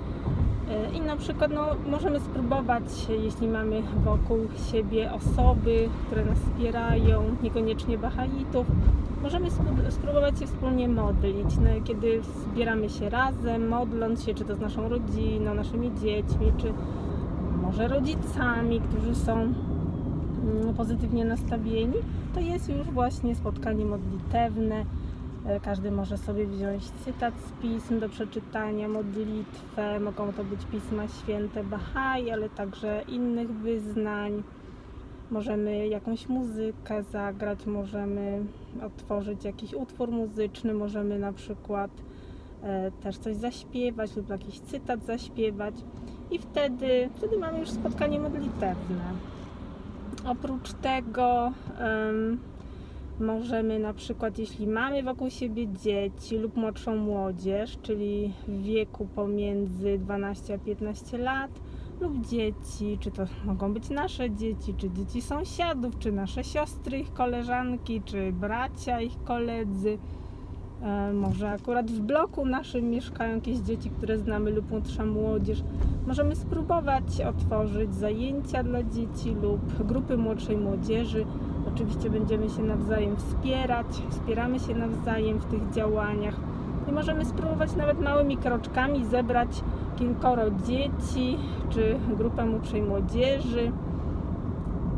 I na przykład no, możemy spróbować, jeśli mamy wokół siebie osoby, które nas wspierają, niekoniecznie Bahaitów, możemy spróbować się wspólnie modlić. No, kiedy zbieramy się razem, modląc się, czy to z naszą rodziną, naszymi dziećmi, czy może rodzicami, którzy są pozytywnie nastawieni, to jest już właśnie spotkanie modlitewne. Każdy może sobie wziąć cytat z pism do przeczytania, modlitwę, mogą to być pisma święte Bahai, ale także innych wyznań. Możemy jakąś muzykę zagrać, możemy otworzyć jakiś utwór muzyczny, możemy na przykład e, też coś zaśpiewać lub jakiś cytat zaśpiewać i wtedy, wtedy mamy już spotkanie modlitewne. Oprócz tego um, możemy na przykład, jeśli mamy wokół siebie dzieci lub młodszą młodzież, czyli w wieku pomiędzy dwanaście a piętnaście lat, lub dzieci, czy to mogą być nasze dzieci, czy dzieci sąsiadów, czy nasze siostry, ich koleżanki, czy bracia, ich koledzy. E, może akurat w bloku naszym mieszkają jakieś dzieci, które znamy, lub młodsza młodzież. Możemy spróbować otworzyć zajęcia dla dzieci lub grupy młodszej młodzieży. Oczywiście będziemy się nawzajem wspierać, wspieramy się nawzajem w tych działaniach i możemy spróbować nawet małymi kroczkami zebrać kilkoro dzieci czy grupę młodszej młodzieży i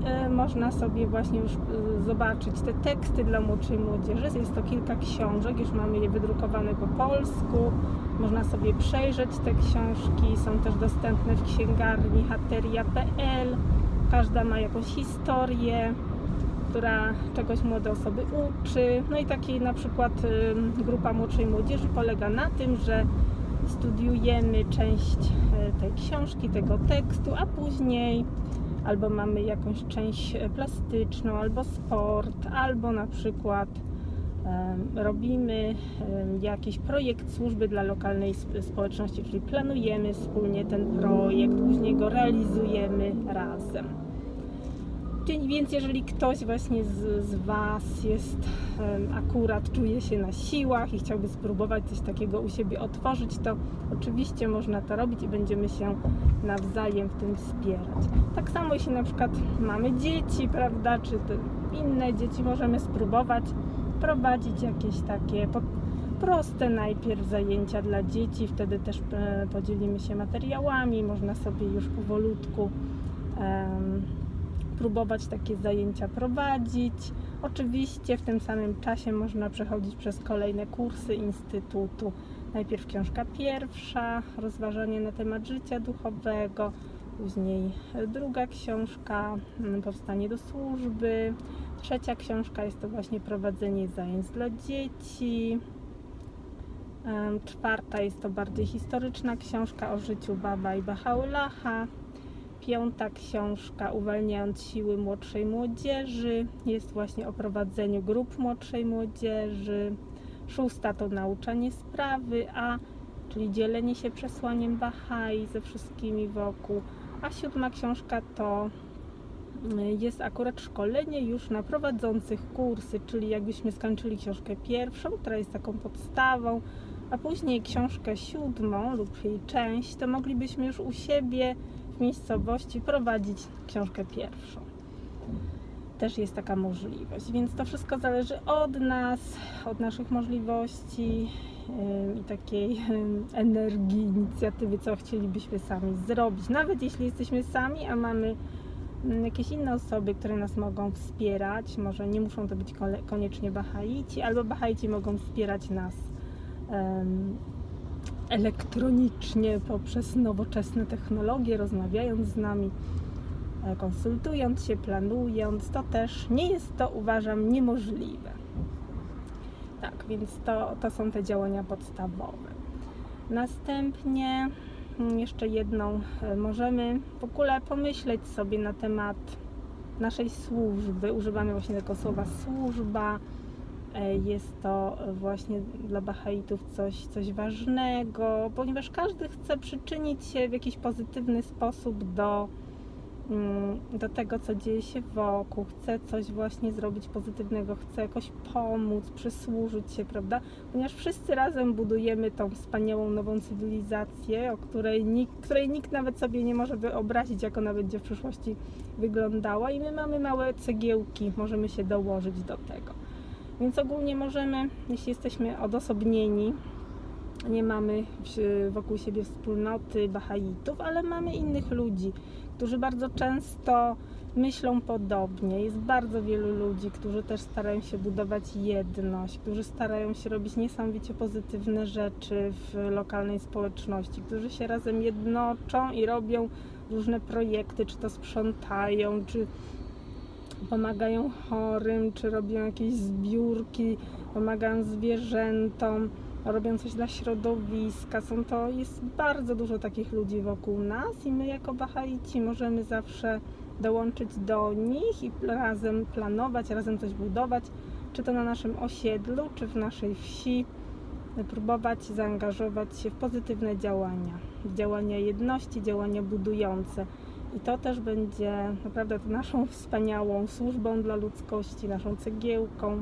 y, można sobie właśnie już y, zobaczyć te teksty dla młodszej młodzieży. Jest to kilka książek, już mamy je wydrukowane po polsku. Można sobie przejrzeć te książki, są też dostępne w księgarni hateria kropka pe el. Każda ma jakąś historię, która czegoś młode osoby uczy. No i taki na przykład y, grupa młodszej młodzieży polega na tym, że studiujemy część tej książki, tego tekstu, a później albo mamy jakąś część plastyczną, albo sport, albo na przykład um, robimy um, jakiś projekt służby dla lokalnej społeczności, czyli planujemy wspólnie ten projekt, później go realizujemy razem. Czyli więc jeżeli ktoś właśnie z, z Was jest um, akurat czuje się na siłach i chciałby spróbować coś takiego u siebie otworzyć, to oczywiście można to robić i będziemy się nawzajem w tym wspierać. Tak samo jeśli na przykład mamy dzieci, prawda, czy inne dzieci, możemy spróbować prowadzić jakieś takie po, proste najpierw zajęcia dla dzieci, wtedy też e, podzielimy się materiałami, można sobie już powolutku um, próbować takie zajęcia prowadzić. Oczywiście w tym samym czasie można przechodzić przez kolejne kursy Instytutu. Najpierw książka pierwsza, rozważanie na temat życia duchowego, później druga książka, powstanie do służby, trzecia książka jest to właśnie prowadzenie zajęć dla dzieci, czwarta jest to bardziej historyczna książka o życiu Baba i Baha'u'llaha. Piąta książka, Uwalniając siły młodszej młodzieży, jest właśnie o prowadzeniu grup młodszej młodzieży. Szósta to Nauczanie sprawy A, czyli dzielenie się przesłaniem Bahai ze wszystkimi wokół. A siódma książka to jest akurat szkolenie już na prowadzących kursy, czyli jakbyśmy skończyli książkę pierwszą, która jest taką podstawą, a później książkę siódmą lub jej część, to moglibyśmy już u siebie w miejscowości prowadzić książkę pierwszą. Też jest taka możliwość, więc to wszystko zależy od nas, od naszych możliwości yy, i takiej yy, energii, inicjatywy, co chcielibyśmy sami zrobić. Nawet jeśli jesteśmy sami, a mamy yy, jakieś inne osoby, które nas mogą wspierać, może nie muszą to być koniecznie Bahaici, albo Bahaici mogą wspierać nas yy, elektronicznie poprzez nowoczesne technologie, rozmawiając z nami, konsultując się, planując, to też nie jest to, uważam, niemożliwe. Tak, więc to, to są te działania podstawowe. Następnie jeszcze jedną, możemy w ogóle pomyśleć sobie na temat naszej służby. Używamy właśnie tego słowa służba. Jest to właśnie dla Bahaitów coś, coś ważnego, ponieważ każdy chce przyczynić się w jakiś pozytywny sposób do, do tego, co dzieje się wokół, chce coś właśnie zrobić pozytywnego, chce jakoś pomóc, przysłużyć się, prawda? Ponieważ wszyscy razem budujemy tą wspaniałą nową cywilizację, o której nikt, której nikt nawet sobie nie może wyobrazić, jak ona będzie w przyszłości wyglądała, i my mamy małe cegiełki, możemy się dołożyć do tego. Więc ogólnie możemy, jeśli jesteśmy odosobnieni, nie mamy wokół siebie wspólnoty Bahaitów, ale mamy innych ludzi, którzy bardzo często myślą podobnie. Jest bardzo wielu ludzi, którzy też starają się budować jedność, którzy starają się robić niesamowicie pozytywne rzeczy w lokalnej społeczności, którzy się razem jednoczą i robią różne projekty, czy to sprzątają, czy pomagają chorym, czy robią jakieś zbiórki, pomagają zwierzętom, robią coś dla środowiska. Są to, jest bardzo dużo takich ludzi wokół nas i my jako Bahaici możemy zawsze dołączyć do nich i razem planować, razem coś budować, czy to na naszym osiedlu, czy w naszej wsi, próbować zaangażować się w pozytywne działania, działania jedności, działania budujące. I to też będzie naprawdę naszą wspaniałą służbą dla ludzkości, naszą cegiełką.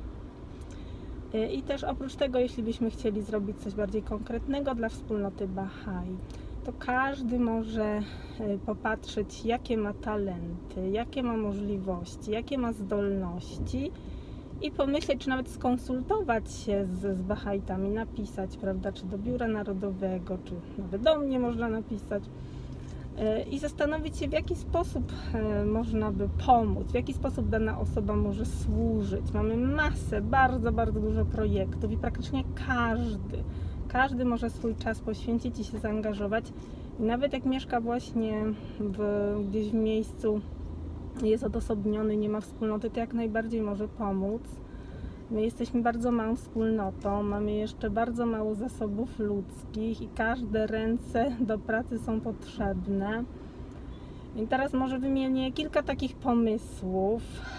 I też oprócz tego, jeśli byśmy chcieli zrobić coś bardziej konkretnego dla wspólnoty Bahai, to każdy może popatrzeć, jakie ma talenty, jakie ma możliwości, jakie ma zdolności i pomyśleć, czy nawet skonsultować się z, z Bahaitami, napisać, prawda, czy do Biura Narodowego, czy nawet do mnie można napisać, i zastanowić się, w jaki sposób można by pomóc, w jaki sposób dana osoba może służyć. Mamy masę, bardzo, bardzo dużo projektów i praktycznie każdy, każdy może swój czas poświęcić i się zaangażować. I nawet jak mieszka właśnie w, gdzieś w miejscu, jest odosobniony, nie ma wspólnoty, to jak najbardziej może pomóc. My jesteśmy bardzo małą wspólnotą, mamy jeszcze bardzo mało zasobów ludzkich i każde ręce do pracy są potrzebne. I teraz może wymienię kilka takich pomysłów,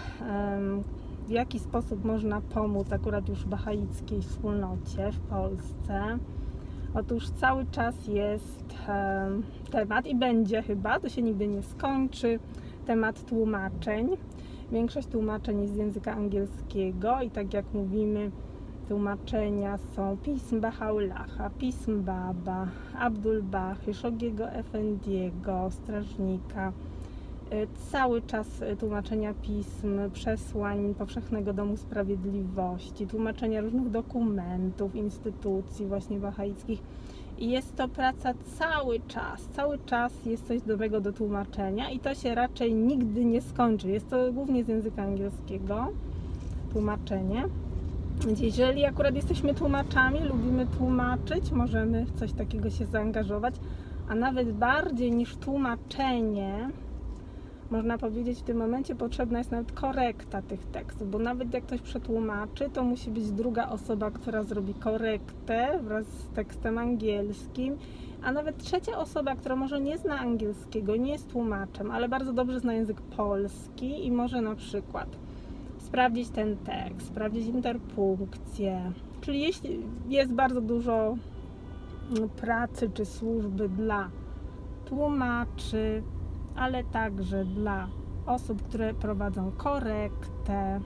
w jaki sposób można pomóc akurat już bahaickiej wspólnocie w Polsce. Otóż cały czas jest temat i będzie chyba, to się nigdy nie skończy, temat tłumaczeń. Większość tłumaczeń jest z języka angielskiego i tak jak mówimy, tłumaczenia są pism Baha'u'llaha, pism Baba, Abdul Bahy, Szogiego Efendiego, Strażnika. Cały czas tłumaczenia pism, przesłań Powszechnego Domu Sprawiedliwości, tłumaczenia różnych dokumentów, instytucji właśnie bahaickich. I jest to praca cały czas, cały czas jest coś dobrego do tłumaczenia i to się raczej nigdy nie skończy. Jest to głównie z języka angielskiego tłumaczenie. Więc jeżeli akurat jesteśmy tłumaczami, lubimy tłumaczyć, możemy w coś takiego się zaangażować, a nawet bardziej niż tłumaczenie, można powiedzieć, w tym momencie potrzebna jest nawet korekta tych tekstów, bo nawet jak ktoś przetłumaczy, to musi być druga osoba, która zrobi korektę wraz z tekstem angielskim, a nawet trzecia osoba, która może nie zna angielskiego, nie jest tłumaczem, ale bardzo dobrze zna język polski i może na przykład sprawdzić ten tekst, sprawdzić interpunkcję. Czyli jeśli jest bardzo dużo pracy czy służby dla tłumaczy, ale także dla osób, które prowadzą korektę,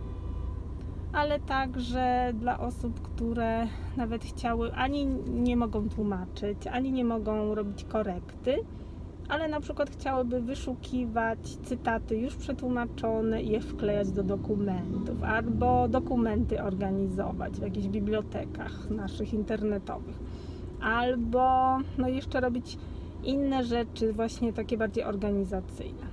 ale także dla osób, które nawet chciały, ani nie mogą tłumaczyć, ani nie mogą robić korekty, ale na przykład chciałyby wyszukiwać cytaty już przetłumaczone i je wklejać do dokumentów, albo dokumenty organizować w jakichś bibliotekach naszych internetowych, albo no jeszcze robić inne rzeczy, właśnie takie bardziej organizacyjne.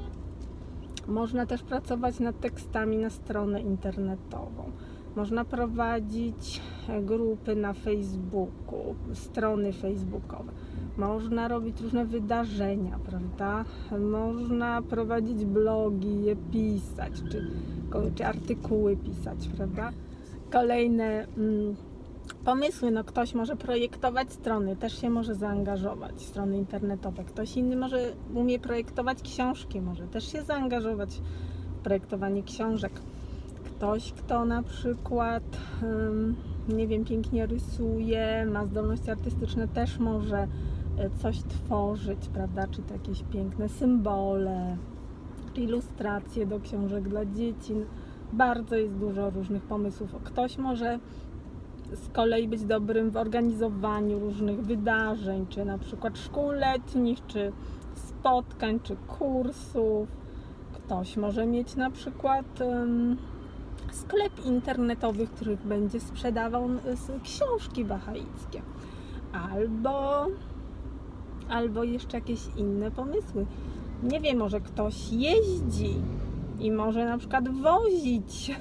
Można też pracować nad tekstami na stronę internetową. Można prowadzić grupy na Facebooku, strony facebookowe. Można robić różne wydarzenia, prawda? Można prowadzić blogi, je pisać, czy, czy artykuły pisać, prawda? Kolejne mm, pomysły, no ktoś może projektować strony, też się może zaangażować, strony internetowe. Ktoś inny może umie projektować książki, może też się zaangażować w projektowanie książek. Ktoś, kto na przykład, nie wiem, pięknie rysuje, ma zdolności artystyczne, też może coś tworzyć, prawda, czy to jakieś piękne symbole, czy ilustracje do książek dla dzieci. Bardzo jest dużo różnych pomysłów. Ktoś może z kolei być dobrym w organizowaniu różnych wydarzeń, czy na przykład szkół letnich, czy spotkań, czy kursów. Ktoś może mieć na przykład um, sklep internetowy, w którym będzie sprzedawał książki bahaickie. Albo, albo jeszcze jakieś inne pomysły. Nie wiem, może ktoś jeździ i może na przykład wozić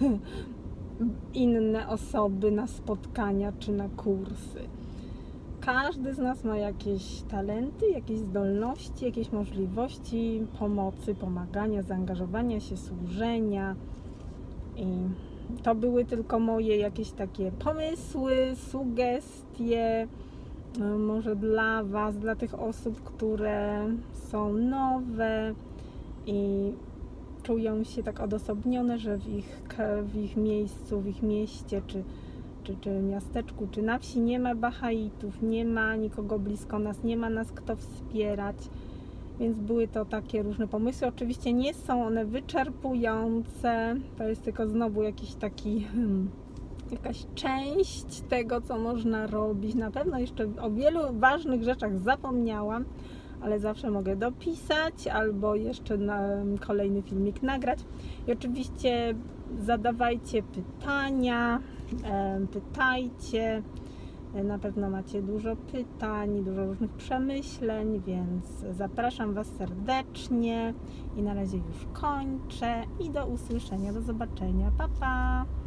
inne osoby na spotkania czy na kursy. Każdy z nas ma jakieś talenty, jakieś zdolności, jakieś możliwości pomocy, pomagania, zaangażowania się, służenia. I to były tylko moje jakieś takie pomysły, sugestie, może dla Was, dla tych osób, które są nowe i czują się tak odosobnione, że w ich, w ich miejscu, w ich mieście, czy, czy, czy miasteczku, czy na wsi nie ma bahaitów, nie ma nikogo blisko nas, nie ma nas kto wspierać. Więc były to takie różne pomysły. Oczywiście nie są one wyczerpujące, to jest tylko znowu jakiś taki, hmm, jakaś część tego, co można robić. Na pewno jeszcze o wielu ważnych rzeczach zapomniałam, ale zawsze mogę dopisać albo jeszcze na kolejny filmik nagrać. I oczywiście zadawajcie pytania, pytajcie, Na pewno macie dużo pytań, dużo różnych przemyśleń, więc zapraszam Was serdecznie i na razie już kończę i do usłyszenia, do zobaczenia, pa pa!